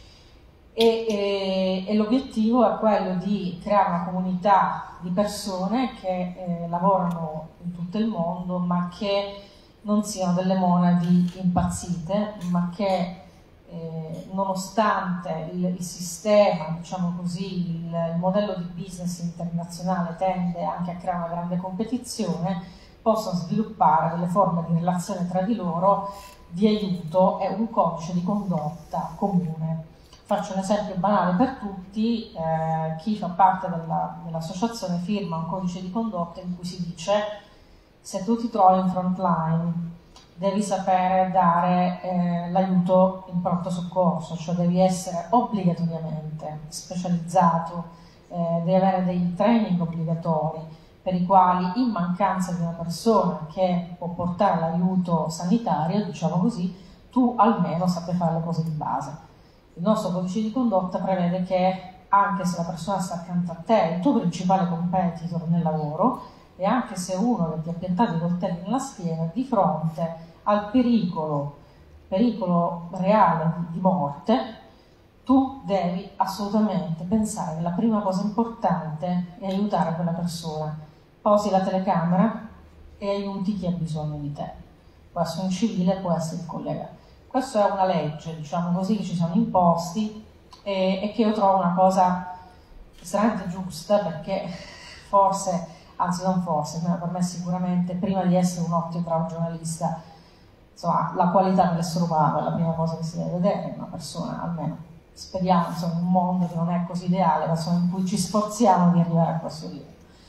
E, e, e l'obiettivo è quello di creare una comunità di persone che eh, lavorano in tutto il mondo, ma che non siano delle monadi impazzite, ma che eh, nonostante il, il sistema, diciamo così, il, il modello di business internazionale tende anche a creare una grande competizione, possano sviluppare delle forme di relazione tra di loro, di aiuto e un codice di condotta comune. Faccio un esempio banale per tutti: eh, chi fa parte della, dell'associazione firma un codice di condotta in cui si dice: se tu ti trovi in front line devi sapere dare eh, l'aiuto in pronto soccorso, cioè devi essere obbligatoriamente specializzato, eh, devi avere dei training obbligatori per i quali, in mancanza di una persona che può portare l'aiuto sanitario, diciamo così, tu almeno sappia fare le cose di base. Il nostro codice di condotta prevede che anche se la persona sta accanto a te, il tuo principale competitor nel lavoro, e anche se uno che ti ha piantato i coltelli nella schiena, di fronte al pericolo, pericolo reale di, di morte, tu devi assolutamente pensare che la prima cosa importante è aiutare quella persona. Posi la telecamera e aiuti chi ha bisogno di te. Può essere un civile, può essere il collega. Questa è una legge, diciamo così, che ci siamo imposti e, e che io trovo una cosa estremamente giusta, perché forse, anzi non forse, ma per me sicuramente, prima di essere un ottimo bravo giornalista, insomma, la qualità dell'essere umano è la prima cosa che si deve vedere, una persona, almeno speriamo, insomma, in un mondo che non è così ideale, ma insomma, in cui ci sforziamo di arrivare a questo livello.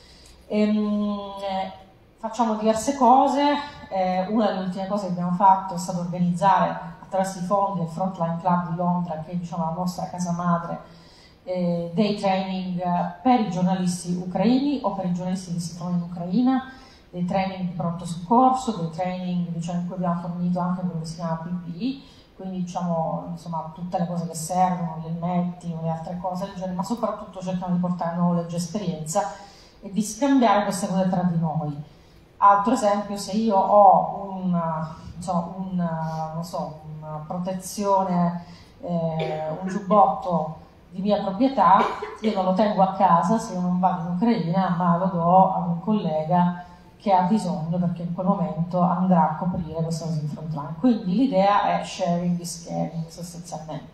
Ehm, eh, facciamo diverse cose. Eh, una delle ultime cose che abbiamo fatto è stato organizzare attraverso i fondi del Frontline Club di Londra, che è, diciamo, la nostra casa madre, eh, dei training per i giornalisti ucraini o per i giornalisti che si trovano in Ucraina, dei training di pronto soccorso, dei training, diciamo, in cui abbiamo fornito anche quello che si chiama P P E, quindi diciamo, insomma, tutte le cose che servono, gli elmetti o le altre cose del genere, ma soprattutto cercano di portare knowledge, esperienza e di scambiare queste cose tra di noi. Altro esempio: se io ho una, insomma, una, non so, una protezione, eh, un giubbotto di mia proprietà, io non lo tengo a casa se io non vado in Ucraina, ma lo do a un collega che ha bisogno, perché in quel momento andrà a coprire questa cosa in frontline. Quindi l'idea è sharing is caring, sostanzialmente.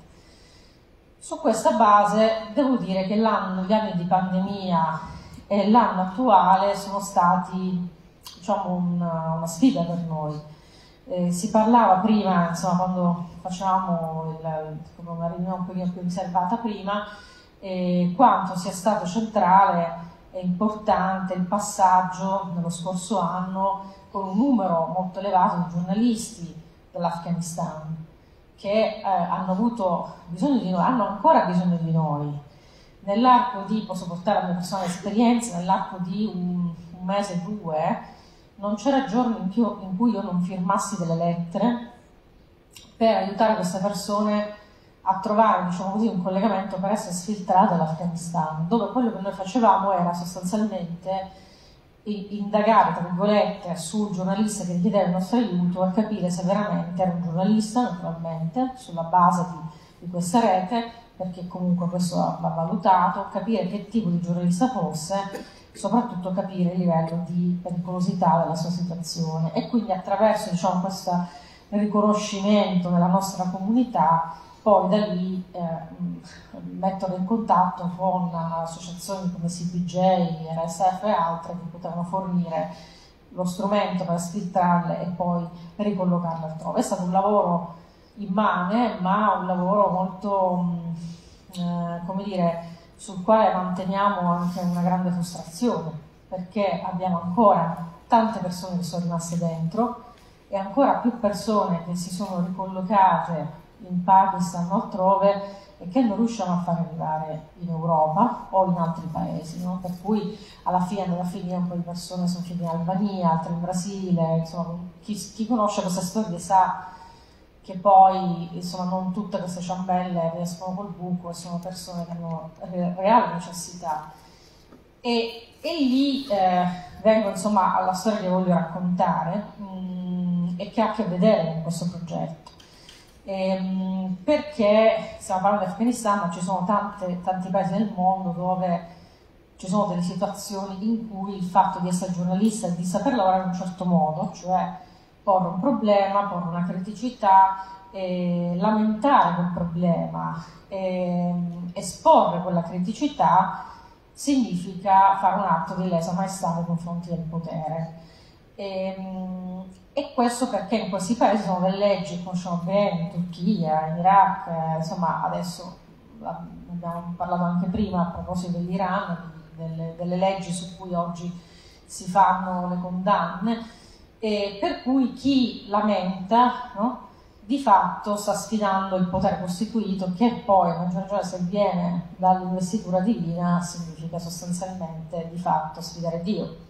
Su questa base devo dire che l'anno, gli anni di pandemia e l'anno attuale sono stati, diciamo, una, una sfida per noi. Eh, si parlava prima, insomma, quando facevamo il, una riunione un pochino più riservata prima, eh, quanto sia stato centrale e importante il passaggio nello scorso anno con un numero molto elevato di giornalisti dell'Afghanistan che eh, hanno avuto bisogno di noi, hanno ancora bisogno di noi. Nell'arco di, posso portare la mia personale esperienza, nell'arco di un, un mese o due, non c'era giorno in, più, in cui io non firmassi delle lettere per aiutare queste persone a trovare, diciamo così, un collegamento per essere sfiltrate dall'Afghanistan, dove quello che noi facevamo era sostanzialmente indagare, tra virgolette, sul giornalista che richiedeva il nostro aiuto e capire se veramente era un giornalista, naturalmente, sulla base di, di questa rete, perché comunque questo va valutato, capire che tipo di giornalista fosse, soprattutto capire il livello di pericolosità della sua situazione, e quindi attraverso, diciamo, questo riconoscimento nella nostra comunità, poi da lì eh, mettono in contatto con associazioni come C P J, R S F e altre che potevano fornire lo strumento per sfiltrarle e poi ricollocarle altrove. È stato un lavoro immane, ma un lavoro molto, eh, come dire, sul quale manteniamo anche una grande frustrazione, perché abbiamo ancora tante persone che sono rimaste dentro e ancora più persone che si sono ricollocate in Pakistan o altrove e che non riusciamo a far arrivare in Europa o in altri paesi, no? Per cui alla fine andava a finire un po' di persone sono finite in Albania, altre in Brasile, insomma, chi, chi conosce queste storie sa che poi insomma non tutte queste ciambelle riescono col buco e sono persone che hanno re, reale necessità. E, e lì eh, vengo insomma alla storia che voglio raccontare mh, e che ha a che vedere con questo progetto. Ehm, perché stiamo parlando di Afghanistan, ma ci sono tante, tanti paesi nel mondo dove ci sono delle situazioni in cui il fatto di essere giornalista e di saper lavorare in un certo modo, cioè porre un problema, porre una criticità, eh, lamentare quel problema, eh, esporre quella criticità, significa fare un atto di lesa maestà nei confronti del potere. E, e questo perché in questi paesi sono delle leggi che conosciamo bene, in Turchia, in Iraq, eh, insomma adesso abbiamo parlato anche prima a proposito dell'Iran, delle, delle leggi su cui oggi si fanno le condanne, e per cui chi lamenta, no, di fatto sta sfidando il potere costituito, che poi, a maggior ragione se viene dall'investitura divina, significa sostanzialmente di fatto sfidare Dio.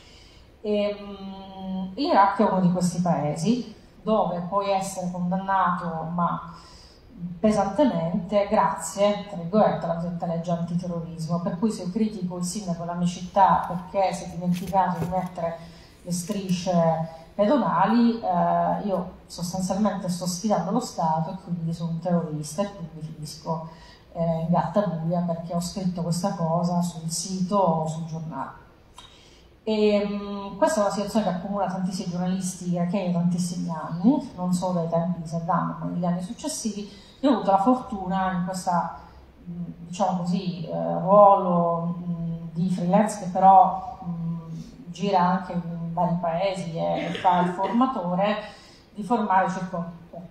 L'Iraq è uno di questi paesi dove puoi essere condannato, ma pesantemente, grazie, tra virgolette, alla cosiddetta legge antiterrorismo, per cui se io critico il sindaco della mia città perché si è dimenticato di mettere le strisce pedonali, eh, io sostanzialmente sto sfidando lo Stato e quindi sono un terrorista e quindi finisco eh, in gattabuia perché ho scritto questa cosa sul sito o sul giornale. E, um, questa è una situazione che accomuna tantissimi giornalisti iracheni da tantissimi anni, non solo dai tempi di Saddam, ma negli anni successivi. Io ho avuto la fortuna in questo, diciamo così, eh, ruolo mh, di freelance che però mh, gira anche in vari paesi e fa il formatore, di formare circa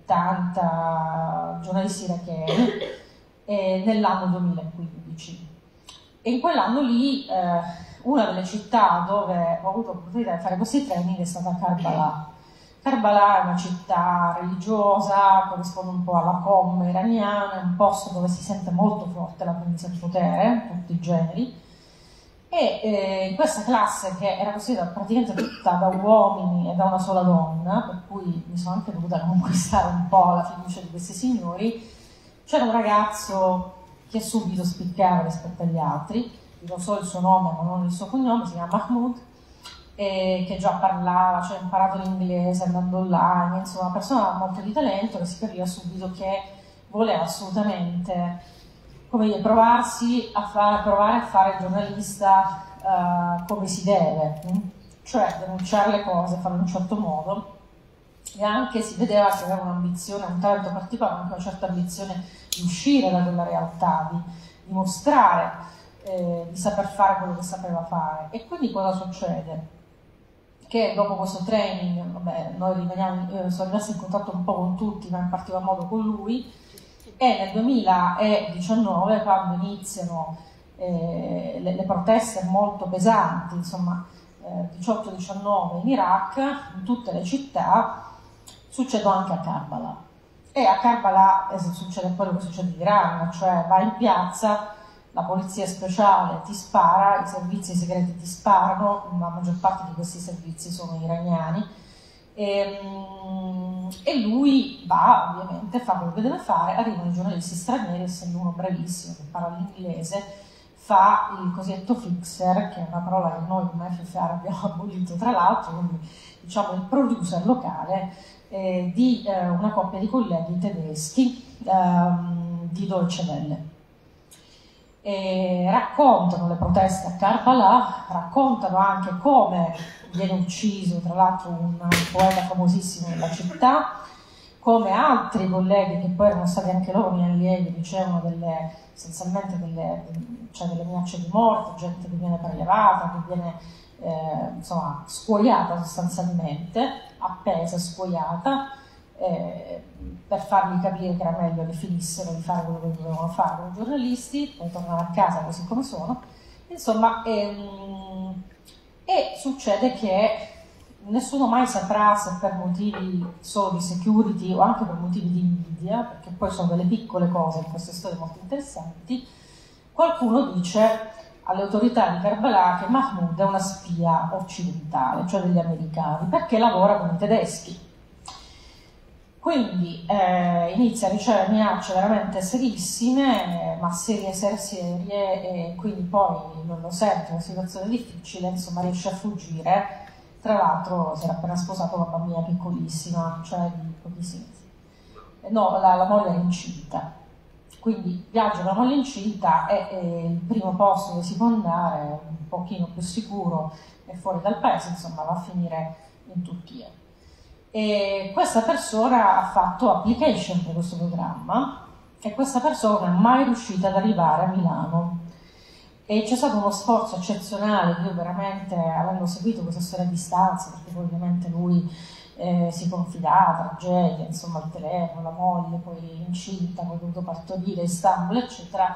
ottanta giornalisti iracheni eh, nell'anno duemilaquindici. E in quell'anno lì eh, una delle città dove ho avuto l'opportunità di fare questi training è stata Karbala. Karbala è una città religiosa, corrisponde un po' alla Qom iraniana, è un posto dove si sente molto forte la presenza del potere, tutti i generi, e eh, in questa classe, che era costituita praticamente tutta da uomini e da una sola donna, per cui mi sono anche dovuta conquistare un po' la fiducia di questi signori, c'era un ragazzo che subito spiccava rispetto agli altri. Io non so il suo nome ma non il suo cognome, si chiama Mahmoud, e che già parlava, cioè ha imparato l'inglese andando online, insomma una persona molto di talento che si capiva subito che voleva assolutamente, come dire, provarsi a fare, provare a fare il giornalista uh, come si deve, mh? Cioè denunciare le cose, farlo in un certo modo, e anche si vedeva che aveva un'ambizione, un talento particolare, anche una certa ambizione di uscire da quella realtà, di, di mostrare Eh, di saper fare quello che sapeva fare. E quindi cosa succede? Che dopo questo training, vabbè, noi rimaniamo, eh, sono rimasti in contatto un po' con tutti, ma in particolar modo con lui, e nel duemiladiciannove, quando iniziano eh, le, le proteste molto pesanti, insomma eh, diciotto diciannove in Iraq, in tutte le città, succedono anche a Karbala. E a Karbala eh, succede quello che succede in Iran, cioè vai in piazza, la polizia speciale ti spara, i servizi segreti ti sparano, la maggior parte di questi servizi sono iraniani, e, e lui va ovviamente, fa quello che deve fare, arrivano i giornalisti stranieri, essendo uno bravissimo che parla l'inglese, fa il cosiddetto fixer, che è una parola che noi come F F R abbiamo abolito tra l'altro, quindi diciamo il producer locale eh, di eh, una coppia di colleghi tedeschi ehm, di Deutsche Welle. E raccontano le proteste a Karbala, raccontano anche come viene ucciso, tra l'altro un, un poeta famosissimo della città, come altri colleghi che poi erano stati anche loro miei allievi, ricevono delle, essenzialmente delle, cioè delle minacce di morte, gente che viene prelevata, che viene eh, insomma scuoiata sostanzialmente, appesa, scuoiata, eh, per fargli capire che era meglio che finissero di fare quello che dovevano fare come giornalisti, poi tornare a casa così come sono. Insomma, ehm, e succede che nessuno mai saprà se per motivi solo di security o anche per motivi di invidia, perché poi sono delle piccole cose in queste storie molto interessanti, qualcuno dice alle autorità di Karbala che Mahmoud è una spia occidentale, cioè degli americani, perché lavora con i tedeschi. Quindi eh, inizia a ricevere minacce veramente serissime, eh, ma serie, serie, serie, e quindi poi non lo sente, è una situazione difficile, insomma riesce a fuggire. Tra l'altro si era appena sposato una bambina piccolissima, cioè di pochissimi mesi. No, la, la moglie era incinta. Quindi viaggia la moglie incinta e, e il primo posto dove si può andare, un pochino più sicuro, è fuori dal paese, insomma va a finire in Turchia. E questa persona ha fatto application per questo programma e questa persona non è mai riuscita ad arrivare a Milano. E c'è stato uno sforzo eccezionale, io veramente, avendo seguito questa storia a distanza, perché poi ovviamente lui eh, si confidava, tragedia, insomma il telefono, la moglie, poi incinta, poi ha dovuto partorire, Istanbul, eccetera.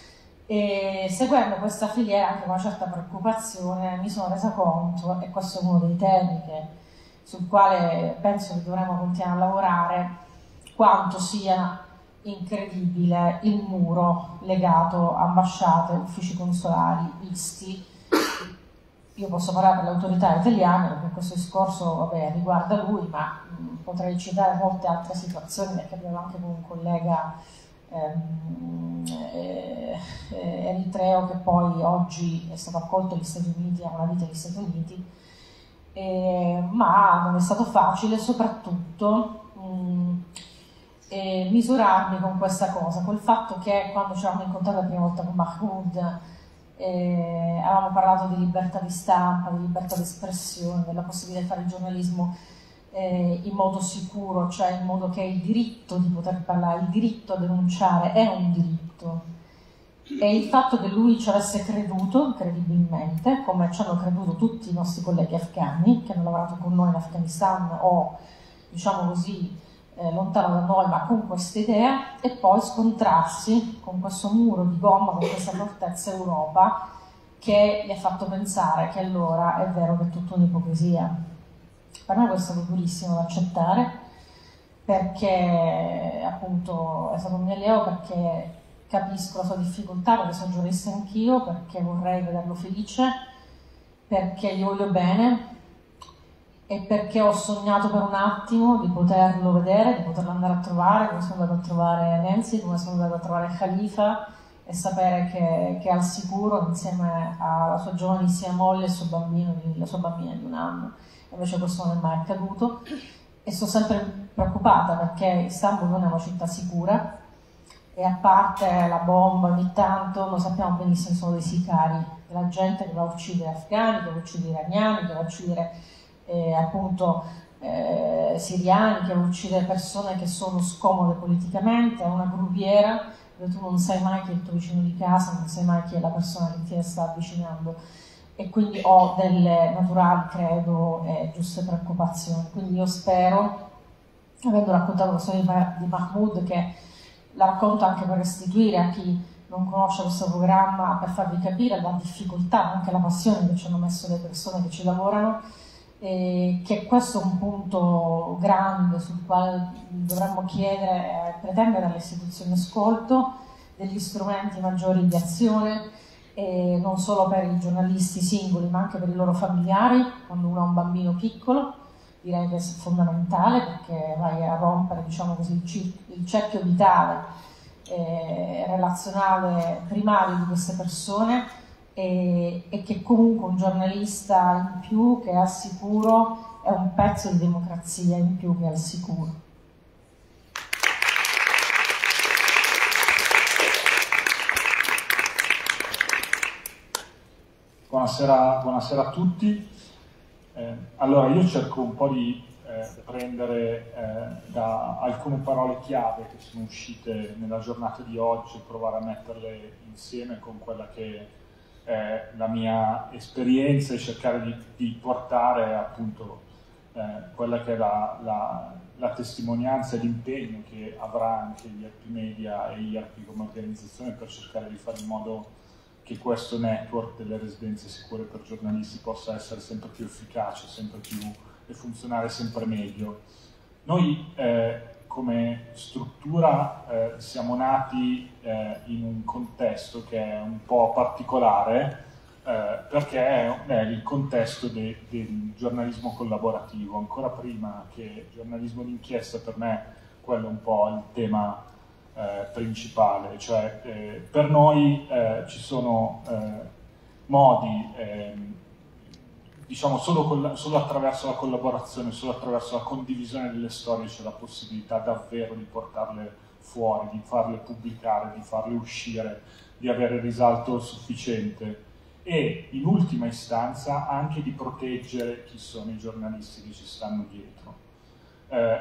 E seguendo questa filiera anche con una certa preoccupazione mi sono resa conto, e questo è uno dei temi che, sul quale penso che dovremmo continuare a lavorare, quanto sia incredibile il muro legato a ambasciate, uffici consolari, visti. Io posso parlare per le autorità italiane perché questo discorso vabbè, riguarda lui, ma mh, potrei citare molte altre situazioni perché abbiamo anche con un collega ehm, eh, eh, eritreo che poi oggi è stato accolto negli Stati Uniti, ha una vita negli Stati Uniti, eh, ma non è stato facile, soprattutto mh, E misurarmi con questa cosa, col fatto che quando ci eravamo incontrati la prima volta con Mahmoud eh, avevamo parlato di libertà di stampa, di libertà di espressione, della possibilità di fare il giornalismo eh, in modo sicuro, cioè in modo che il diritto di poter parlare, il diritto a denunciare è un diritto. E il fatto che lui ci avesse creduto, incredibilmente, come ci hanno creduto tutti i nostri colleghi afghani che hanno lavorato con noi in Afghanistan o, diciamo così, Eh, lontano da noi, ma con questa idea, e poi scontrarsi con questo muro di gomma, con questa fortezza Europa che gli ha fatto pensare che allora è vero che è tutta un'ipocrisia. Per me questo è stato durissimo da accettare, perché appunto è stato un mio allievo, perché capisco la sua difficoltà, perché sono giornalista anch'io, perché vorrei vederlo felice, perché gli voglio bene, e perché ho sognato per un attimo di poterlo vedere, di poterlo andare a trovare, come sono andata a trovare Nancy, come sono andata a trovare Khalifa, e sapere che, che è al sicuro insieme alla sua giovanissima moglie e il suo bambino, la sua bambina di un anno. Invece questo non è mai accaduto e sono sempre preoccupata perché Istanbul non è una città sicura e a parte la bomba ogni tanto lo sappiamo benissimo, sono dei sicari, della gente che va a uccidere afghani, che va a uccidere iraniani, che va a uccidere Eh, appunto eh, siriani, che uccide persone che sono scomode politicamente, è una gruviera dove tu non sai mai chi è il tuo vicino di casa, non sai mai chi è la persona che ti sta avvicinando, e quindi ho delle naturali, credo, eh, giuste preoccupazioni. Quindi io spero, avendo raccontato la storia di Mahmoud, che la racconto anche per restituire a chi non conosce questo programma, per farvi capire la difficoltà, ma anche la passione che ci hanno messo le persone che ci lavorano, e che questo è un punto grande sul quale dovremmo chiedere e pretendere dalle istituzioni ascolto, degli strumenti maggiori di azione, e non solo per i giornalisti singoli ma anche per i loro familiari. Quando uno ha un bambino piccolo direi che è fondamentale, perché vai a rompere, diciamo così, il cerchio vitale eh, relazionale primario di queste persone. E, e che comunque un giornalista in più che è al sicuro è un pezzo di democrazia in più che è al sicuro. Buonasera, buonasera a tutti. Eh, allora io cerco un po' di eh, eh, prendere eh, da alcune parole chiave che sono uscite nella giornata di oggi e provare a metterle insieme con quella che è la mia esperienza e cercare di, di portare appunto eh, quella che è la, la, la testimonianza e l'impegno che avrà anche I R P Media e I R P come organizzazione per cercare di fare in modo che questo network delle residenze sicure per giornalisti possa essere sempre più efficace, sempre più e funzionare sempre meglio. Noi eh, come struttura eh, siamo nati eh, in un contesto che è un po' particolare eh, perché è, è il contesto de, del giornalismo collaborativo. Ancora prima che giornalismo d'inchiesta, per me quello è un po' il tema Eh, principale, cioè eh, per noi eh, ci sono eh, modi, eh, diciamo solo, la, solo attraverso la collaborazione, solo attraverso la condivisione delle storie c'è la possibilità davvero di portarle fuori, di farle pubblicare, di farle uscire, di avere risalto sufficiente e in ultima istanza anche di proteggere chi sono i giornalisti che ci stanno dietro. Eh,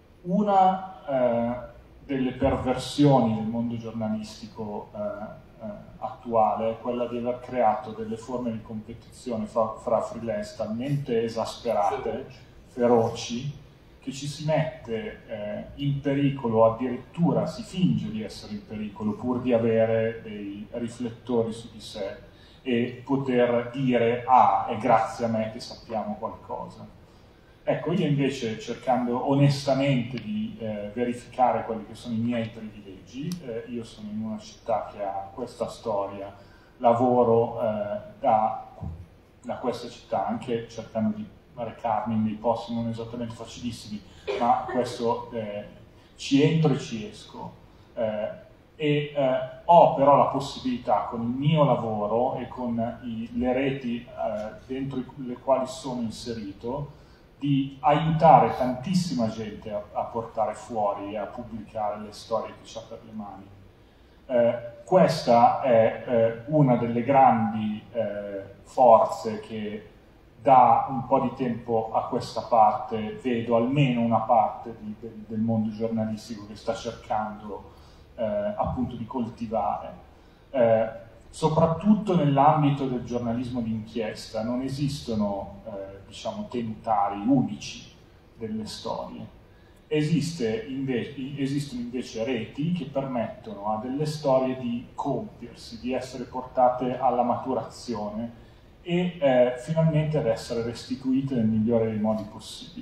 una eh, delle perversioni del mondo giornalistico eh, eh, attuale è quella di aver creato delle forme di competizione fra, fra freelance talmente esasperate, feroci, che ci si mette eh, in pericolo, addirittura si finge di essere in pericolo pur di avere dei riflettori su di sé e poter dire ah, è grazie a me che sappiamo qualcosa. Ecco, io invece, cercando onestamente di eh, verificare quelli che sono i miei privilegi, eh, io sono in una città che ha questa storia, lavoro eh, da, da questa città, anche cercando di recarmi in dei posti non esattamente facilissimi, ma questo eh, ci entro e ci esco. Eh, e eh, ho però la possibilità, con il mio lavoro e con i, le reti eh, dentro le quali sono inserito, di aiutare tantissima gente a, a portare fuori e a pubblicare le storie che ha per le mani. Eh, questa è eh, una delle grandi eh, forze che da un po' di tempo a questa parte vedo almeno una parte di, del, del mondo giornalistico che sta cercando eh, appunto di coltivare. Eh, soprattutto nell'ambito del giornalismo d'inchiesta non esistono eh, diciamo tentari unici delle storie. Esiste invece, esistono invece reti che permettono a delle storie di compiersi, di essere portate alla maturazione e eh, finalmente ad essere restituite nel migliore dei modi possibili.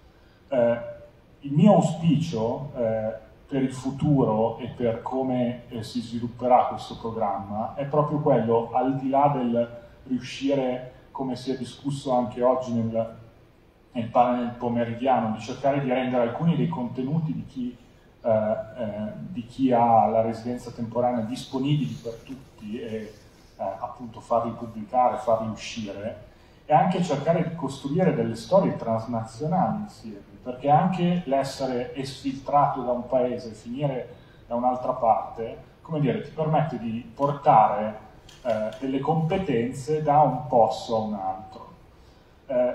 Eh, il mio auspicio eh, per il futuro e per come eh, si svilupperà questo programma è proprio quello, al di là del riuscire, come si è discusso anche oggi nel, nel panel pomeridiano, di cercare di rendere alcuni dei contenuti di chi, eh, eh, di chi ha la residenza temporanea disponibili per tutti e eh, appunto farli pubblicare, farli uscire, e anche cercare di costruire delle storie transnazionali insieme, perché anche l'essere esfiltrato da un paese e finire da un'altra parte, come dire, ti permette di portare eh, delle competenze da un posto a un altro. Eh,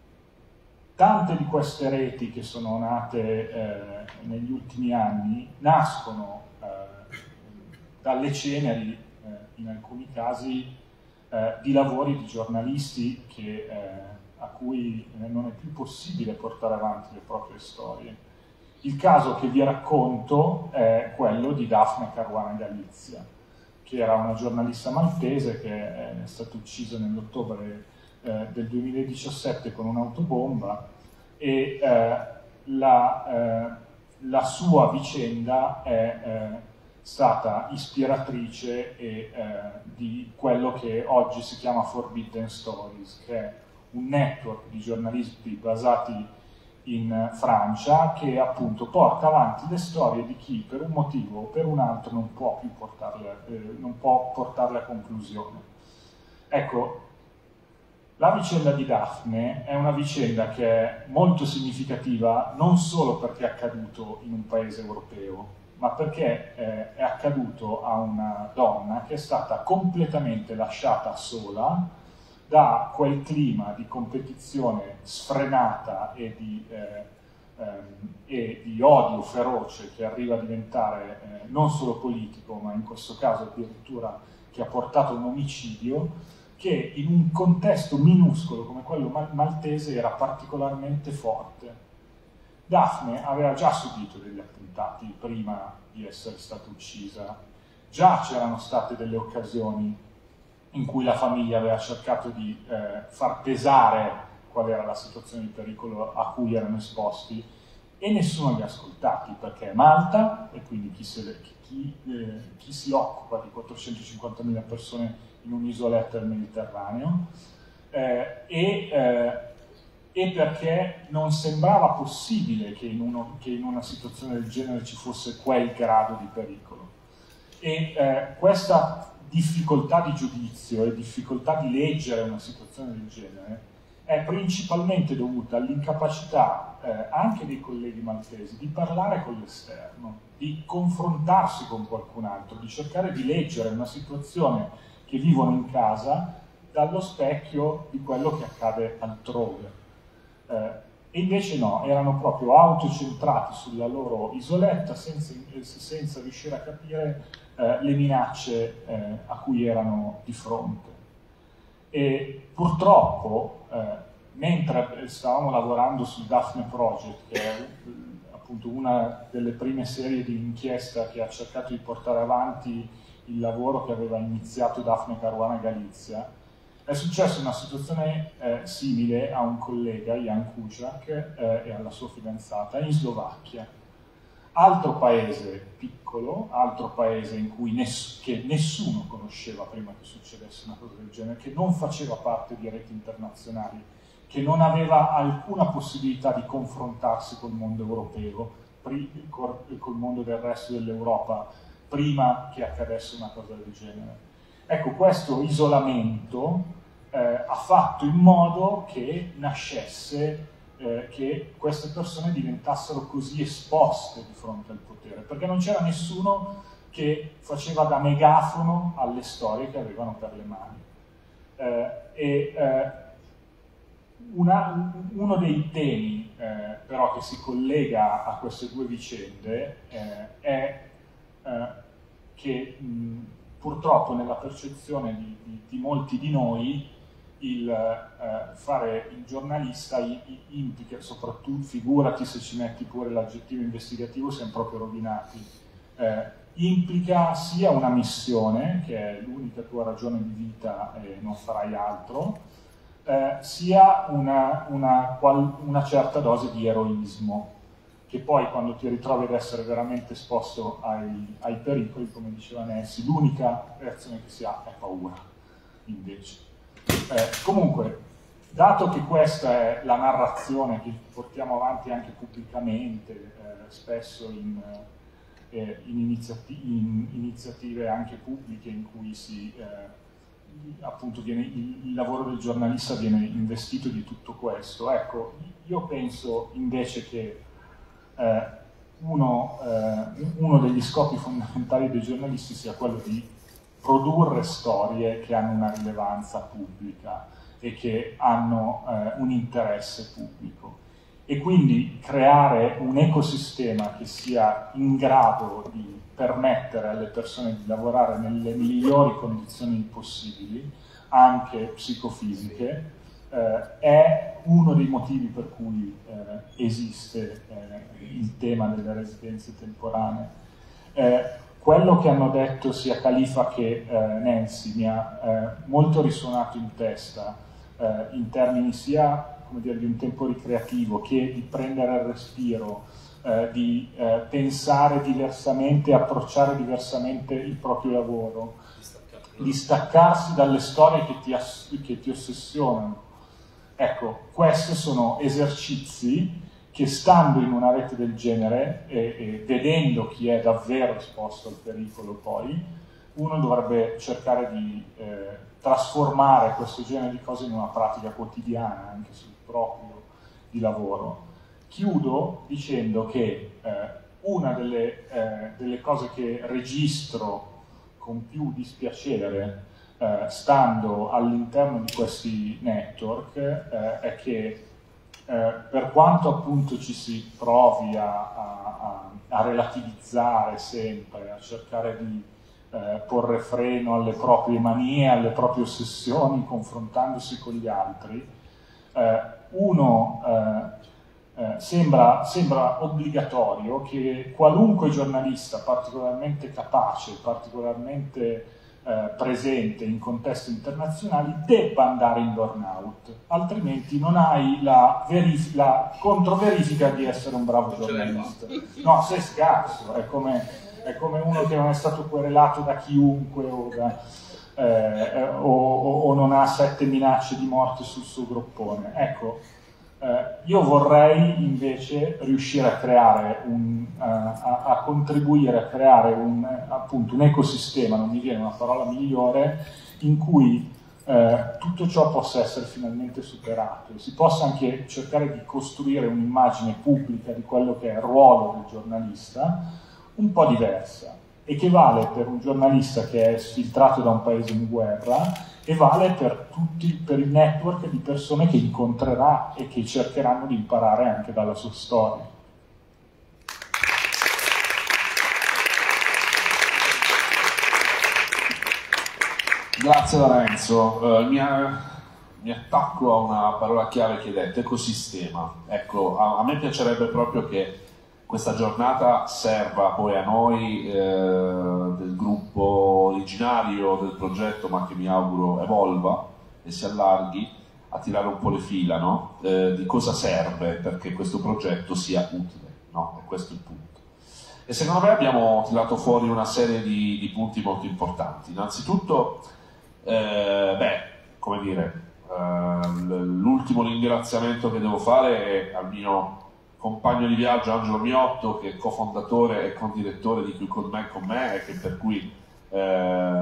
tante di queste reti che sono nate eh, negli ultimi anni nascono eh, dalle ceneri, eh, in alcuni casi, eh, di lavori di giornalisti che eh, a cui non è più possibile portare avanti le proprie storie. Il caso che vi racconto è quello di Daphne Caruana Galizia, che era una giornalista maltese che è stata uccisa nell'ottobre eh, del duemiladiciassette con un'autobomba e eh, la, eh, la sua vicenda è eh, stata ispiratrice e, eh, di quello che oggi si chiama Forbidden Stories, che è un network di giornalisti basati in Francia che appunto porta avanti le storie di chi per un motivo o per un altro non può più portarle, eh, non può portarle a conclusione. Ecco, la vicenda di Daphne è una vicenda che è molto significativa non solo perché è accaduto in un paese europeo, ma perché eh, è accaduto a una donna che è stata completamente lasciata sola da quel clima di competizione sfrenata e di, eh, ehm, e di odio feroce che arriva a diventare eh, non solo politico, ma in questo caso addirittura che ha portato a un omicidio, che in un contesto minuscolo come quello mal maltese era particolarmente forte. Daphne aveva già subito degli attentati prima di essere stata uccisa, già c'erano state delle occasioni in cui la famiglia aveva cercato di eh, far pesare qual era la situazione di pericolo a cui erano esposti e nessuno li ha ascoltati, perché è Malta e quindi chi, se, chi, eh, chi si occupa di quattrocentocinquantamila persone in un'isoletta del Mediterraneo eh, e, eh, e perché non sembrava possibile che in, uno, che in una situazione del genere ci fosse quel grado di pericolo. E eh, questa difficoltà di giudizio e difficoltà di leggere una situazione del genere è principalmente dovuta all'incapacità eh, anche dei colleghi maltesi di parlare con l'esterno, di confrontarsi con qualcun altro, di cercare di leggere una situazione che vivono in casa dallo specchio di quello che accade altrove. Eh, e invece no, erano proprio autocentrati sulla loro isoletta senza, senza riuscire a capire eh, le minacce eh, a cui erano di fronte. E purtroppo, eh, mentre stavamo lavorando sul Daphne Project, che è appunto una delle prime serie di inchiesta che ha cercato di portare avanti il lavoro che aveva iniziato Daphne Caruana Galizia, è successa una situazione eh, simile a un collega, Jan Kuciak, eh, e alla sua fidanzata in Slovacchia. Altro paese piccolo, altro paese in cui ness che nessuno conosceva prima che succedesse una cosa del genere, che non faceva parte di reti internazionali, che non aveva alcuna possibilità di confrontarsi col mondo europeo, col mondo del resto dell'Europa, prima che accadesse una cosa del genere. Ecco, questo isolamento eh, ha fatto in modo che nascesse, eh, che queste persone diventassero così esposte di fronte al potere, perché non c'era nessuno che faceva da megafono alle storie che avevano per le mani. Eh, e eh, una, uno dei temi eh, però che si collega a queste due vicende eh, è eh, che mh, purtroppo nella percezione di, di, di molti di noi il eh, fare il giornalista implica, soprattutto, figurati se ci metti pure l'aggettivo investigativo, siamo proprio rovinati, eh, implica sia una missione, che è l'unica tua ragione di vita e non farai altro, eh, sia una, una, una certa dose di eroismo, che poi quando ti ritrovi ad essere veramente esposto ai, ai pericoli, come diceva Nancy, l'unica reazione che si ha è paura, invece. Eh, comunque, dato che questa è la narrazione che portiamo avanti anche pubblicamente, eh, spesso in, eh, in, iniziati in iniziative anche pubbliche in cui si, eh, appunto viene, il, il lavoro del giornalista viene investito di tutto questo, ecco, io penso invece che eh, uno, eh, uno degli scopi fondamentali dei giornalisti sia quello di produrre storie che hanno una rilevanza pubblica e che hanno eh, un interesse pubblico, e quindi creare un ecosistema che sia in grado di permettere alle persone di lavorare nelle migliori condizioni possibili, anche psicofisiche, eh, è uno dei motivi per cui eh, esiste eh, il tema delle residenze temporanee. Eh, Quello che hanno detto sia Khalifa che eh, Nancy mi ha eh, molto risuonato in testa, eh, in termini sia, come dire, di un tempo ricreativo che di prendere il respiro, eh, di eh, pensare diversamente, approcciare diversamente il proprio lavoro, di staccarsi dalle storie che ti, che ti ossessionano. Ecco, questi sono esercizi che, stando in una rete del genere e, e vedendo chi è davvero esposto al pericolo, poi uno dovrebbe cercare di eh, trasformare questo genere di cose in una pratica quotidiana anche sul proprio di lavoro. Chiudo dicendo che eh, una delle, eh, delle cose che registro con più dispiacere eh, stando all'interno di questi network eh, è che eh, per quanto appunto ci si provi a, a, a relativizzare sempre, a cercare di eh, porre freno alle proprie manie, alle proprie ossessioni, confrontandosi con gli altri, eh, uno eh, Eh, sembra, sembra obbligatorio che qualunque giornalista particolarmente capace, particolarmente eh, presente in contesti internazionali debba andare in burnout, altrimenti non hai la, la controverifica di essere un bravo giornalista. No, sei scarso, è come, è come uno che non è stato querelato da chiunque o, da, eh, o, o, o non ha sette minacce di morte sul suo groppone. Ecco, Uh, io vorrei invece riuscire a creare un, uh, a, a contribuire a creare un, appunto, un ecosistema, non mi viene una parola migliore, in cui uh, tutto ciò possa essere finalmente superato e si possa anche cercare di costruire un'immagine pubblica di quello che è il ruolo del giornalista un po' diversa, e che vale per un giornalista che è sfiltrato da un paese in guerra e vale per tutti, per il network di persone che incontrerà e che cercheranno di imparare anche dalla sua storia. Grazie Lorenzo. Uh, mi, mi attacco a una parola chiave che hai detto, ecosistema. Ecco, a, a me piacerebbe proprio che questa giornata serva poi a noi eh, del gruppo originario del progetto, ma che mi auguro evolva e si allarghi, a tirare un po' le fila, no? eh, di cosa serve perché questo progetto sia utile, no? E questo è il punto. E secondo me abbiamo tirato fuori una serie di, di punti molto importanti. Innanzitutto, eh, beh, come dire, eh, l'ultimo ringraziamento che devo fare è al mio compagno di viaggio Angelo Miotto, che è cofondatore e condirettore di Qui con me con me, e che per cui eh,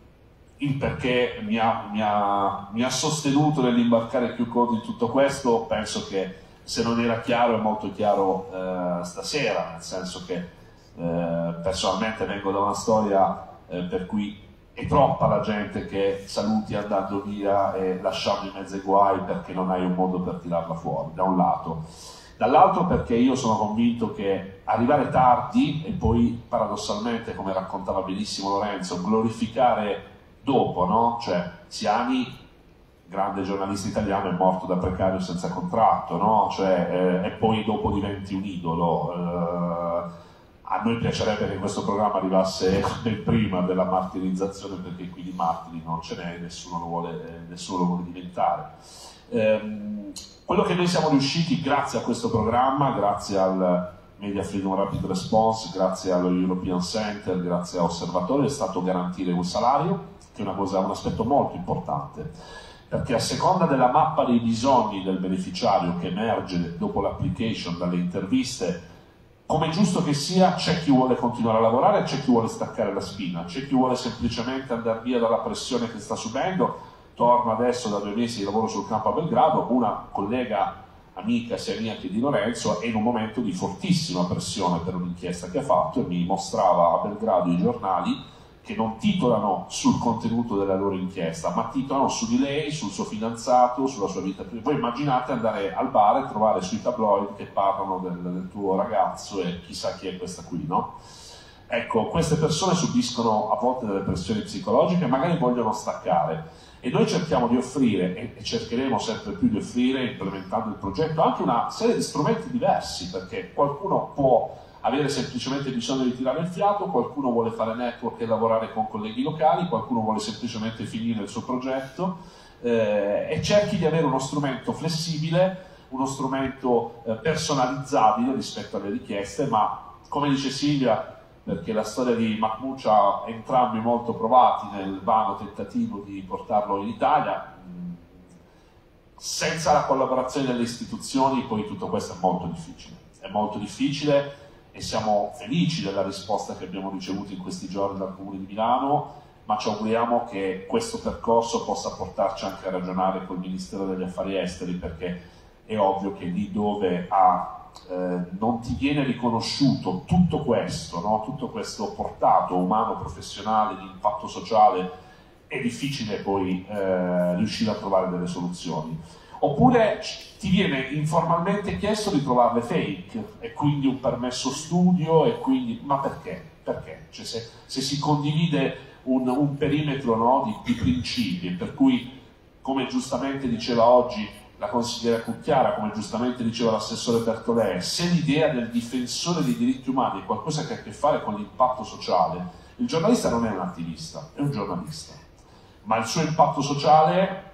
il perché mi ha, mi, ha, mi ha sostenuto nell'imbarcare Q Code in tutto questo, penso che se non era chiaro è molto chiaro eh, stasera, nel senso che eh, personalmente vengo da una storia eh, per cui è troppa la gente che saluti andando via e lasciando in mezzo ai guai perché non hai un modo per tirarla fuori, da un lato. Dall'altro perché io sono convinto che arrivare tardi e poi paradossalmente, come raccontava benissimo Lorenzo, glorificare dopo, no? Cioè Siani, grande giornalista italiano, è morto da precario senza contratto, no? Cioè, eh, e poi dopo diventi un idolo. Eh, a noi piacerebbe che questo programma arrivasse ben prima della martirizzazione, perché qui di martiri non ce n'è, nessuno lo vuole, nessuno lo vuole diventare. Eh, quello che noi siamo riusciti grazie a questo programma, grazie al Media Freedom Rapid Response, grazie allo European Center, grazie a Osservatorio, è stato garantire un salario, che è una cosa, un aspetto molto importante, perché a seconda della mappa dei bisogni del beneficiario che emerge dopo l'application, dalle interviste, come giusto che sia, c'è chi vuole continuare a lavorare, c'è chi vuole staccare la spina, c'è chi vuole semplicemente andare via dalla pressione che sta subendo. Torno adesso da due mesi di lavoro sul campo a Belgrado, una collega amica sia mia che di Lorenzo è in un momento di fortissima pressione per un'inchiesta che ha fatto e mi mostrava a Belgrado i giornali che non titolano sul contenuto della loro inchiesta, ma titolano su di lei, sul suo fidanzato, sulla sua vita privata. Voi immaginate andare al bar e trovare sui tabloid che parlano del, del tuo ragazzo e chissà chi è questa qui, no? Ecco, queste persone subiscono a volte delle pressioni psicologiche e magari vogliono staccare. E noi cerchiamo di offrire, e cercheremo sempre più di offrire, implementando il progetto, anche una serie di strumenti diversi, perché qualcuno può avere semplicemente bisogno di tirare il fiato, qualcuno vuole fare network e lavorare con colleghi locali, qualcuno vuole semplicemente finire il suo progetto, eh, e cerchi di avere uno strumento flessibile, uno strumento eh, personalizzabile rispetto alle richieste, ma come dice Silvia, perché la storia di Mahmoud ci ha entrambi molto provati nel vano tentativo di portarlo in Italia, senza la collaborazione delle istituzioni poi tutto questo è molto difficile, è molto difficile e siamo felici della risposta che abbiamo ricevuto in questi giorni dal Comune di Milano, ma ci auguriamo che questo percorso possa portarci anche a ragionare col Ministero degli Affari Esteri, perché è ovvio che lì dove ha Eh, non ti viene riconosciuto tutto questo, no? Tutto questo portato umano, professionale, di impatto sociale è difficile poi eh, riuscire a trovare delle soluzioni. Oppure ti viene informalmente chiesto di trovarle fake, e quindi un permesso studio, e quindi... ma perché? Perché? Cioè se, se si condivide un, un perimetro, no, di, di principi, per cui, come giustamente diceva oggi la consigliera Cucchiara, come giustamente diceva l'assessore Bertolè, se l'idea del difensore dei diritti umani è qualcosa che ha a che fare con l'impatto sociale, il giornalista non è un attivista, è un giornalista, ma il suo impatto sociale,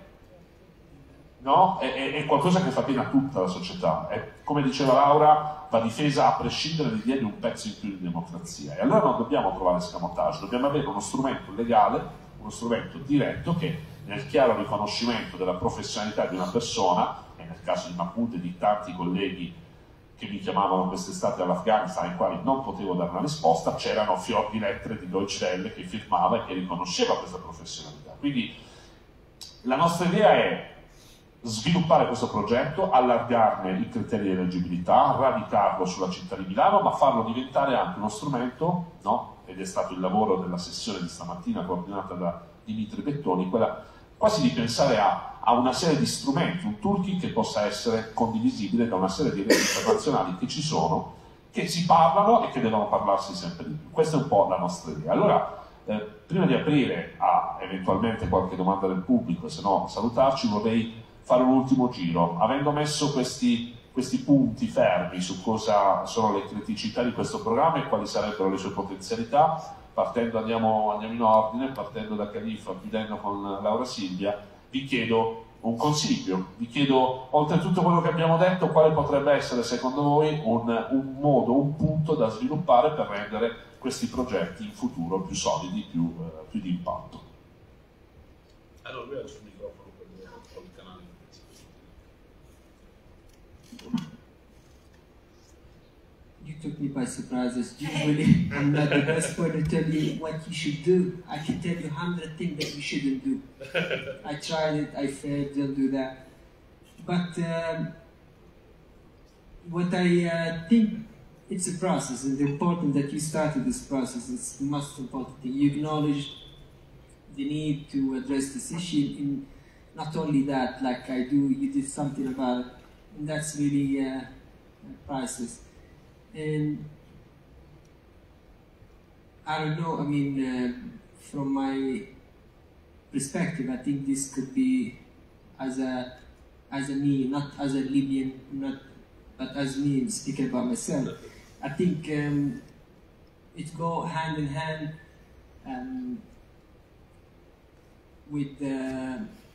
no, è, è, è qualcosa che fa bene a tutta la società. È, come diceva Laura, va difesa a prescindere dall'idea di un pezzo in più di democrazia. E allora non dobbiamo trovare escamotage, dobbiamo avere uno strumento legale, uno strumento diretto che, nel chiaro riconoscimento della professionalità di una persona, e nel caso di Mahmoud e di tanti colleghi che mi chiamavano quest'estate all'Afghanistan ai quali non potevo dare una risposta, c'erano fior di lettere di Deutsche Welle che firmava e che riconosceva questa professionalità. Quindi la nostra idea è sviluppare questo progetto, allargarne i criteri di eleggibilità, radicarlo sulla città di Milano, ma farlo diventare anche uno strumento, no? Ed è stato il lavoro della sessione di stamattina coordinata da Dimitri Bettoni, quella quasi di pensare a, a una serie di strumenti, un toolkit che possa essere condivisibile da una serie di reti internazionali che ci sono, che si parlano e che devono parlarsi sempre di più. Questa è un po' la nostra idea. Allora, eh, prima di aprire a eventualmente qualche domanda del pubblico, se no salutarci, vorrei fare un ultimo giro. Avendo messo questi, questi punti fermi su cosa sono le criticità di questo programma e quali sarebbero le sue potenzialità, partendo, andiamo, andiamo in ordine, partendo da Khalifa, chiudendo con Laura Silvia, vi chiedo un consiglio, vi chiedo, oltre a tutto quello che abbiamo detto, quale potrebbe essere secondo voi un, un modo, un punto da sviluppare per rendere questi progetti in futuro più solidi, più, eh, più di impatto. Allora, lui ha il suo microfono per il canale. You took me by surprise. As usually, I'm not the best one to tell you what you should do. I can tell you a hundred things that you shouldn't do. I tried it, I failed, don't do that. But um, what I uh, think, it's a process, and the important that you started this process is the most important thing. You acknowledged the need to address this issue. In not only that, like I do, you did something about it, and that's really uh, priceless. And I don't know, I mean, uh, from my perspective, I think this could be as a, as a me, not as a Libyan, not, but as me speaking about myself. I think um, it go hand in hand um, with uh,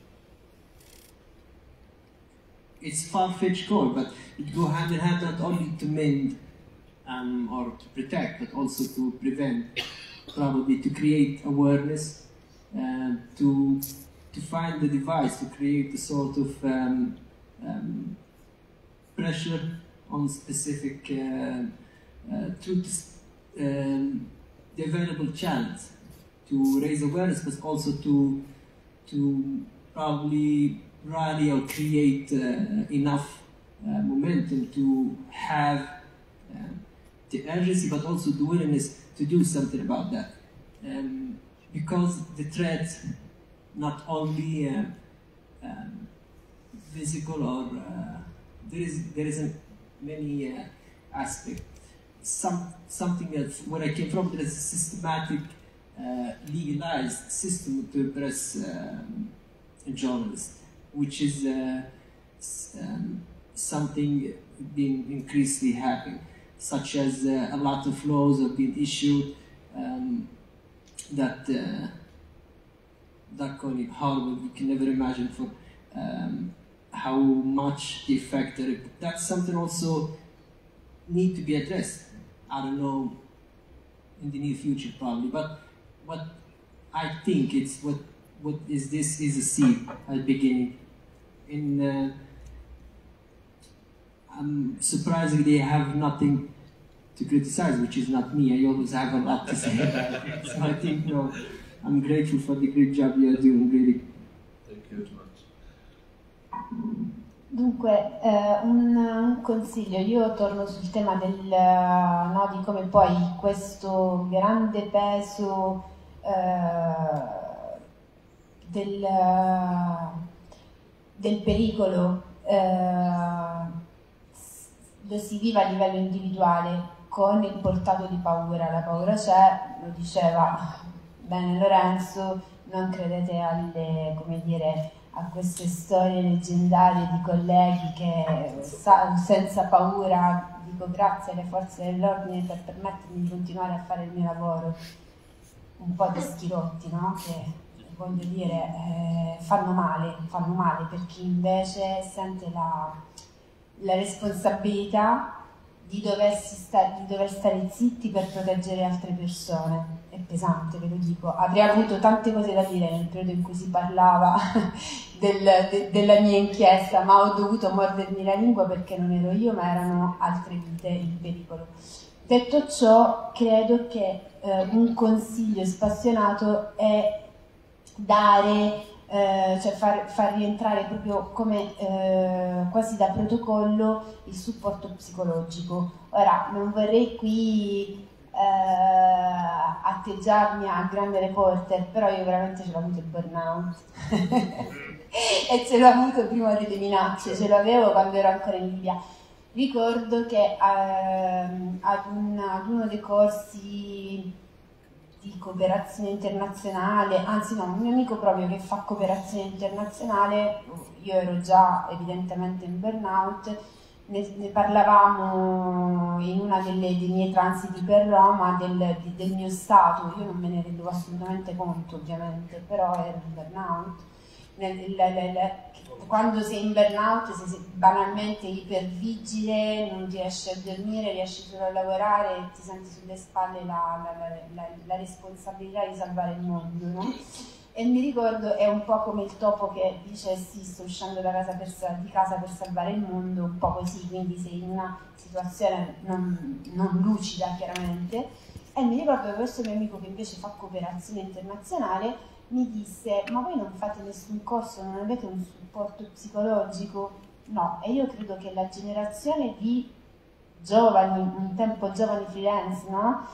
it's far-fetched goal, but it go hand in hand not only to mend Um, or to protect, but also to prevent, probably to create awareness, uh, to to find the device to create a sort of um, um, pressure on specific uh, uh, through this, um, the available channels to raise awareness, but also to to probably rally or create uh, enough uh, momentum to have uh, the urgency, but also the willingness to do something about that. Um, because the threat, not only uh, um, physical or uh, there is there isn't many uh, aspects. Some something that where I came from, there is a systematic, uh, legalized system to oppress um, a journalist, which is uh, um, something being increasingly happening. Such as uh, a lot of laws have been issued um, that uh, that kind of horrible, you can never imagine for um, how much the effect that it, that's something also need to be addressed. I don't know in the near future probably, but what I think it's what what is this is a seed at the beginning. In uh, um, surprisingly, I have nothing to criticize, which is not me. I always have a lot to say about it. So I think, no, I'm grateful for the great job you are doing, really. Thank you very much. Dunque, eh, un, un consiglio, io torno sul tema del, no, di come poi questo grande peso eh, del, del pericolo eh, lo si vive a livello individuale con il portato di paura. La paura c'è, lo diceva bene Lorenzo, non credete alle, come dire, a queste storie leggendarie di colleghi che sa, senza paura, dico grazie alle forze dell'ordine per permettermi di continuare a fare il mio lavoro. Un po' di schirotti, no? Che voglio dire eh, fanno male, fanno male per chi invece sente la, la responsabilità di, sta, di dover stare zitti per proteggere altre persone. È pesante, ve lo dico. Avrei avuto tante cose da dire nel periodo in cui si parlava del, de, della mia inchiesta, ma ho dovuto mordermi la lingua perché non ero io, ma erano altre vite in pericolo. Detto ciò, credo che eh, un consiglio spassionato è dare, eh, cioè far, far rientrare proprio come eh, quasi da protocollo il supporto psicologico. Ora, non vorrei qui eh, atteggiarmi a grande reporter, però io veramente ce l'ho avuto il burnout e ce l'ho avuto prima delle minacce, ce l'avevo quando ero ancora in Libia. Ricordo che ehm, ad, un, ad uno dei corsi di cooperazione internazionale, anzi no, un mio amico proprio che fa cooperazione internazionale, io ero già evidentemente in burnout, ne, ne parlavamo in una delle, dei miei transiti per Roma del, di, del mio stato. Io non me ne rendevo assolutamente conto ovviamente, però ero in burnout. Nel, le, le, le, quando sei in burnout sei, sei banalmente ipervigile, non riesci a dormire, riesci solo a lavorare e ti senti sulle spalle la, la, la, la, la responsabilità di salvare il mondo, no? E mi ricordo, è un po' come il topo che dice sì, sto uscendo da casa per, di casa per salvare il mondo, un po' così, quindi sei in una situazione non, non lucida chiaramente. E mi ricordo che questo mio amico che invece fa cooperazione internazionale mi disse: ma voi non fate nessun corso, non avete un supporto psicologico? No, e io credo che la generazione di giovani, un tempo giovani freelance, no?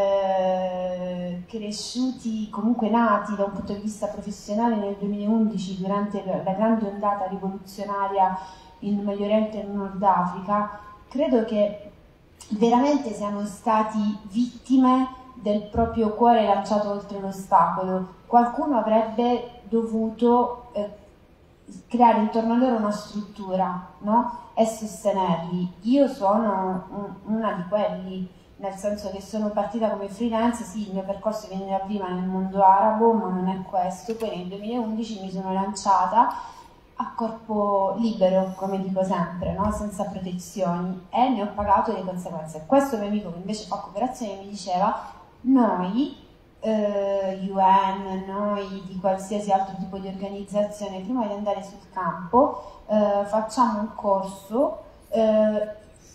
eh, cresciuti, comunque nati da un punto di vista professionale nel duemilaundici durante la grande ondata rivoluzionaria in Medio Oriente e in Nord Africa, credo che veramente siano stati vittime del proprio cuore lanciato oltre l'ostacolo. Qualcuno avrebbe dovuto eh, creare intorno a loro una struttura, no? E sostenerli. Io sono un, una di quelli, nel senso che sono partita come freelance, sì, il mio percorso veniva prima nel mondo arabo, ma non è questo. Poi nel duemilaundici mi sono lanciata a corpo libero, come dico sempre, no? Senza protezioni, e ne ho pagato le conseguenze. Questo mio amico che invece fa cooperazione mi diceva: noi eh, U N, noi di qualsiasi altro tipo di organizzazione, prima di andare sul campo eh, facciamo un corso eh,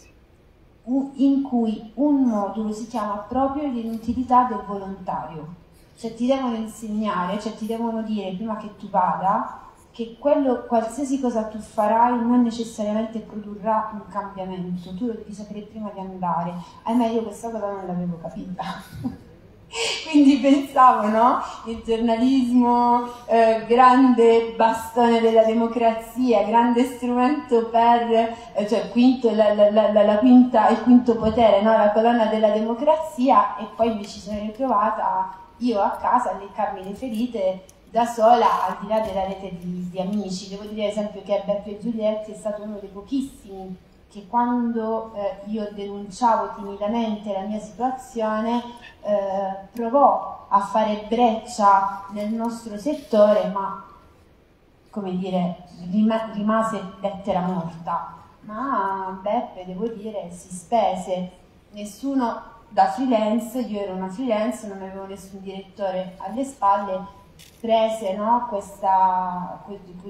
in cui un modulo si chiama proprio l'inutilità del volontario. Cioè ti devono insegnare, cioè ti devono dire prima che tu vada che quello, qualsiasi cosa tu farai non necessariamente produrrà un cambiamento, tu lo devi sapere prima di andare. Ahimè, io questa cosa non l'avevo capita. Quindi pensavo, no? Il giornalismo, eh, grande bastone della democrazia, grande strumento per, eh, cioè quinto, la, la, la, la quinta, il quinto potere, no? La colonna della democrazia, e poi mi ci sono ritrovata io a casa a leccarmi le ferite da sola, al di là della rete di, di amici. Devo dire ad esempio che Beppe Giulietti è stato uno dei pochissimi che quando eh, io denunciavo timidamente la mia situazione eh, provò a fare breccia nel nostro settore, ma come dire, rim- rimase lettera morta. Ma Beppe, devo dire, si spese. Nessuno da freelance, io ero una freelance, non avevo nessun direttore alle spalle, prese, no, questa,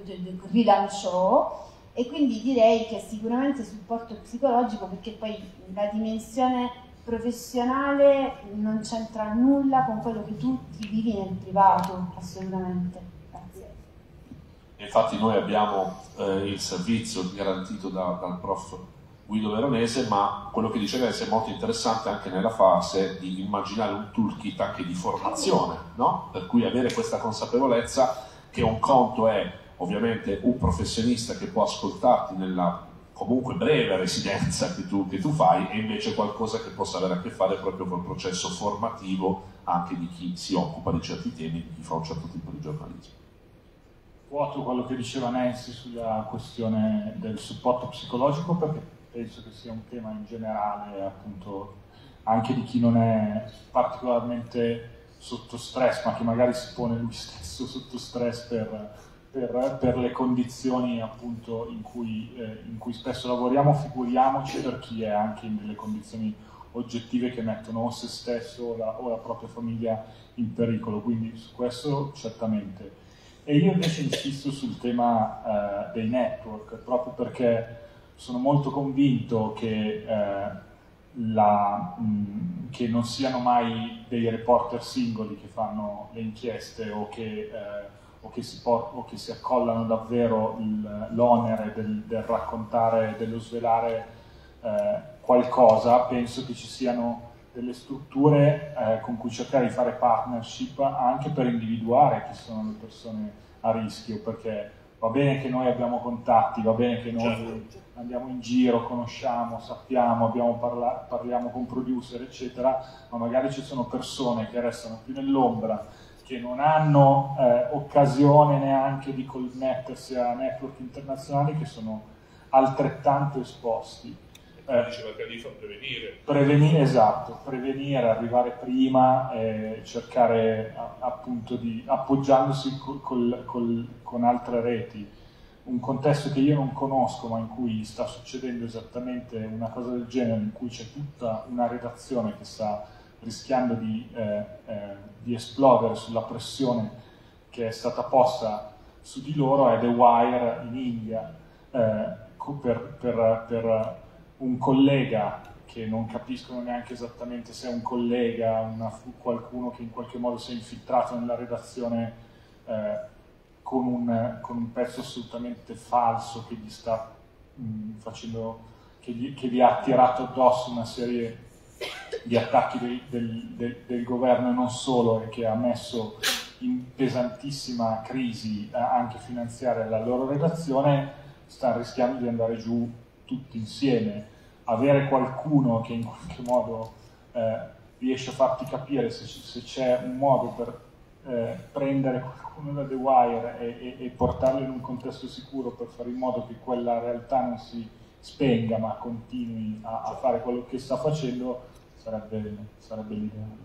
rilanciò. E quindi direi che sicuramente supporto psicologico, perché poi la dimensione professionale non c'entra nulla con quello che tu ti vivi nel privato, assolutamente. Grazie. Infatti noi abbiamo eh, il servizio garantito da, dal prof Guido Veronese, ma quello che dice Grace è molto interessante anche nella fase di immaginare un toolkit anche di formazione, no? Per cui avere questa consapevolezza che un conto è ovviamente un professionista che può ascoltarti nella comunque breve residenza che tu, che tu fai, e invece qualcosa che possa avere a che fare proprio col processo formativo anche di chi si occupa di certi temi, di chi fa un certo tipo di giornalismo. Quoto quello che diceva Nancy sulla questione del supporto psicologico, perché penso che sia un tema in generale, appunto, anche di chi non è particolarmente sotto stress, ma che magari si pone lui stesso sotto stress per, per, per le condizioni appunto in cui, eh, in cui spesso lavoriamo. Figuriamoci per chi è anche in delle condizioni oggettive che mettono o se stesso o la, o la propria famiglia in pericolo, quindi su questo certamente. E io invece insisto sul tema eh, dei network, proprio perché sono molto convinto che, eh, la, mh, che non siano mai dei reporter singoli che fanno le inchieste o che, eh, o che, si, o che si accollano davvero l'onere del, del raccontare, dello svelare eh, qualcosa. Penso che ci siano delle strutture eh, con cui cercare di fare partnership anche per individuare chi sono le persone a rischio, perché va bene che noi abbiamo contatti, va bene che noi andiamo in giro, conosciamo, sappiamo, abbiamo parla- parliamo con producer, eccetera, ma magari ci sono persone che restano più nell'ombra, che non hanno eh, occasione neanche di connettersi a network internazionali, che sono altrettanto esposti. Eh, diceva Khalifa, prevenire. Prevenire, esatto, prevenire, arrivare prima e cercare a, appunto di, appoggiandosi col, col, col, con altre reti. Un contesto che io non conosco, ma in cui sta succedendo esattamente una cosa del genere, in cui c'è tutta una redazione che sta rischiando di, eh, eh, di esplodere sulla pressione che è stata posta su di loro, è The Wire in India, eh, per, per, per un collega che non capiscono neanche esattamente se è un collega, una, qualcuno che in qualche modo si è infiltrato nella redazione eh, con, un, con un pezzo assolutamente falso che gli sta mh, facendo, che gli, che gli ha attirato addosso una serie di attacchi del, del, del, del governo e non solo, e che ha messo in pesantissima crisi eh, anche finanziaria la loro redazione. Sta rischiando di andare giù tutti insieme. Avere qualcuno che in qualche modo eh, riesce a farti capire se, se c'è un modo per eh, prendere qualcuno da The Wire e, e, e portarlo in un contesto sicuro per fare in modo che quella realtà non si spenga ma continui a, a fare quello che sta facendo, sarebbe, sarebbe l'ideale.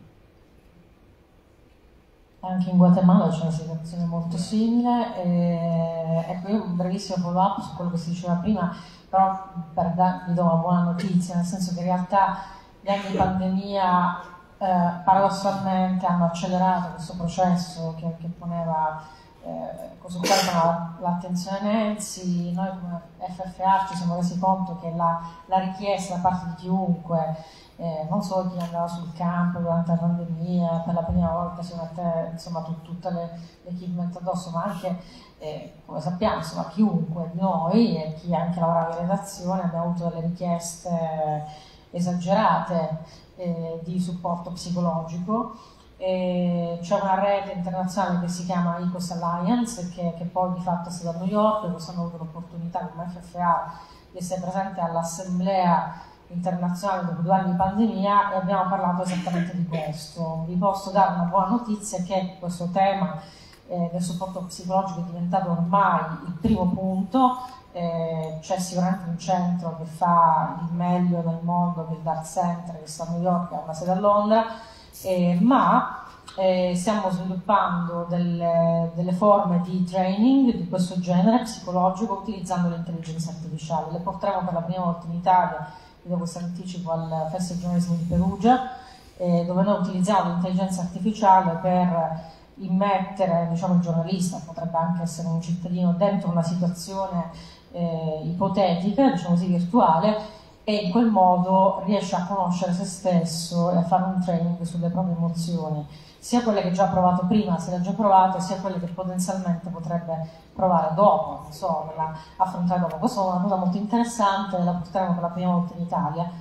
Anche in Guatemala c'è una situazione molto simile. E, ecco, io un brevissimo follow up su quello che si diceva prima, però per darvi do una buona notizia, nel senso che in realtà gli anni di pandemia eh, paradossalmente hanno accelerato questo processo che, che poneva, eh, su cui poneva l'attenzione Nancy. Noi come F F A ci siamo resi conto che la, la richiesta da parte di chiunque, Eh, non solo chi andava sul campo durante la pandemia, per la prima volta si mette insomma tut, tutte le, le equipment addosso, ma anche, eh, come sappiamo, insomma, chiunque di noi e chi anche lavorava in redazione abbiamo avuto delle richieste esagerate eh, di supporto psicologico. E c'è una rete internazionale che si chiama Ecos Alliance, che, che poi di fatto è stata a New York. Quest'anno ho avuto l'opportunità come F F A di essere presente all'assemblea internazionale dopo due anni di pandemia e abbiamo parlato esattamente di questo. Vi posso dare una buona notizia, che questo tema eh, del supporto psicologico è diventato ormai il primo punto. Eh, c'è sicuramente un centro che fa il meglio nel mondo, che è il Dart Center, che sta a New York, ha una sede a Londra, eh, ma eh, stiamo sviluppando delle, delle forme di training di questo genere psicologico utilizzando l'intelligenza artificiale. Le porteremo per la prima volta in Italia, do questo anticipo, al Festival Giornalismo di Perugia, eh, dove noi utilizziamo l'intelligenza artificiale per immettere, diciamo, il giornalista, potrebbe anche essere un cittadino, dentro una situazione eh, ipotetica, diciamo così, virtuale, e in quel modo riesce a conoscere se stesso e a fare un training sulle proprie emozioni, sia quelle che già ha provato prima, se le ha già provate, sia quelle che potenzialmente potrebbe provare dopo, non so, affrontare dopo. Questa è una cosa molto interessante, la porteremo per la prima volta in Italia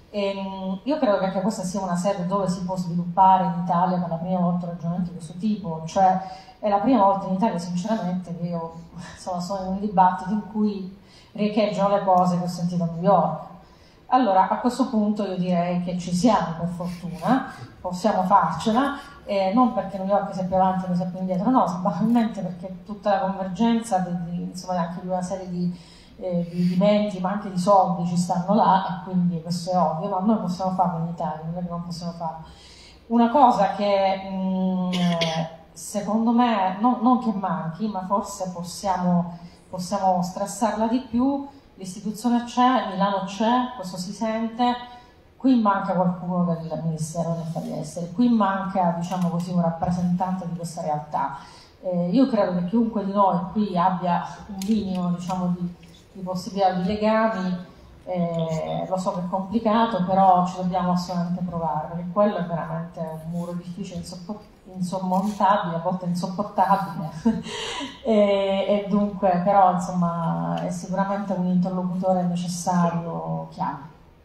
E, io credo che anche questa sia una sede dove si può sviluppare in Italia per la prima volta un ragionamento di questo tipo, cioè è la prima volta in Italia sinceramente che io insomma, sono in un dibattito in cui riecheggiano le cose che ho sentito a New York. Allora a questo punto io direi che ci siamo per fortuna, possiamo farcela, eh, non perché New York sia più avanti o sia più indietro, no, banalmente perché tutta la convergenza di, di, insomma, anche di una serie di Eh, di, di menti ma anche di soldi ci stanno là, e quindi questo è ovvio, ma noi possiamo farlo in Italia, non è che non possiamo farlo. Una cosa che mh, secondo me no, non che manchi, ma forse possiamo, possiamo stressarla di più, l'istituzione c'è, Milano c'è, questo si sente, qui manca qualcuno del Ministero degli Affari Esteri, qui manca, diciamo così, un rappresentante di questa realtà. Eh, io credo che chiunque di noi qui abbia un minimo, diciamo, di di possibilità di legami, eh, lo so che è complicato, però ci dobbiamo assolutamente provare, perché quello è veramente un muro difficile, insormontabile, a volte insopportabile, e, e dunque però insomma è sicuramente un interlocutore necessario, chiave.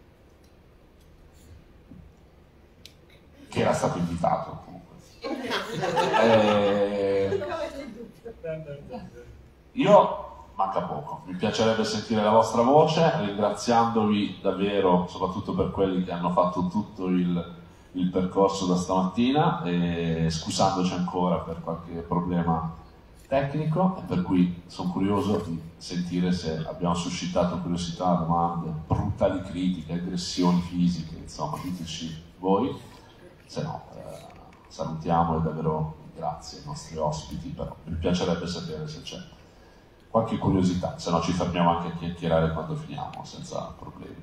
Che era stato invitato comunque. Eh, io manca poco, mi piacerebbe sentire la vostra voce, ringraziandovi davvero soprattutto per quelli che hanno fatto tutto il, il percorso da stamattina e scusandoci ancora per qualche problema tecnico, e per cui sono curioso di sentire se abbiamo suscitato curiosità, domande, brutali critiche, aggressioni fisiche, insomma diteci voi, se no eh, salutiamo e davvero grazie ai nostri ospiti, però mi piacerebbe sapere se c'è qualche curiosità, se no ci fermiamo anche a chiacchierare quando finiamo, senza problemi.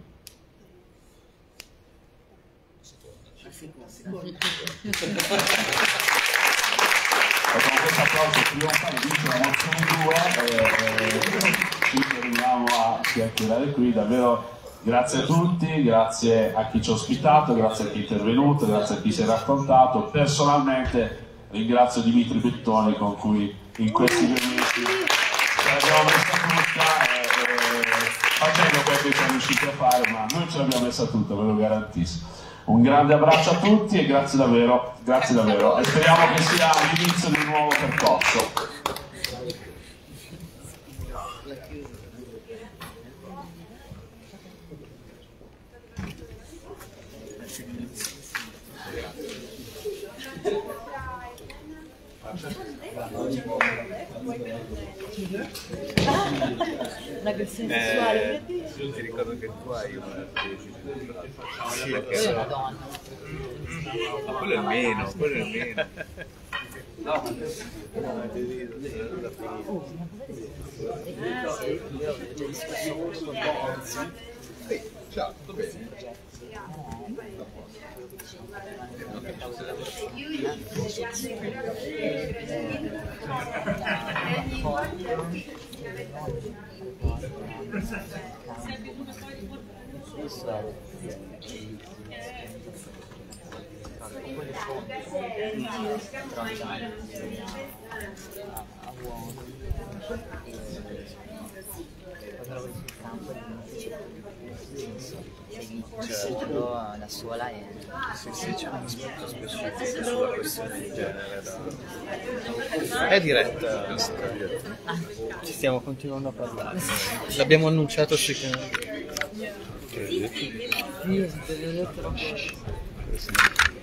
E con questo applauso trionfale vince la mozione due e ci fermiamo a chiacchierare qui. Davvero grazie a tutti, grazie a chi ci ha ospitato, grazie a chi è intervenuto, grazie a chi si è raccontato. Personalmente ringrazio Dimitri Bettoni con cui in questi due mesi l'abbiamo messa tutta e, e, facendo quello che siamo riusciti a fare, ma noi ce l'abbiamo messa tutta, ve lo garantisco. Un grande abbraccio a tutti e grazie davvero, grazie davvero, e speriamo che sia l'inizio di un nuovo percorso. Un'aggressione sessuale. Eh, io ti ricordo che tu hai una sì, che è una donna. Mm, quello è meno, quello è meno. No, no, ciao, tutto bene? Seguito la sola e sì sì c'è un aspetto specifico sulla questione di genere da... è diretta, ci stiamo continuando a parlare, l'abbiamo annunciato sui canali.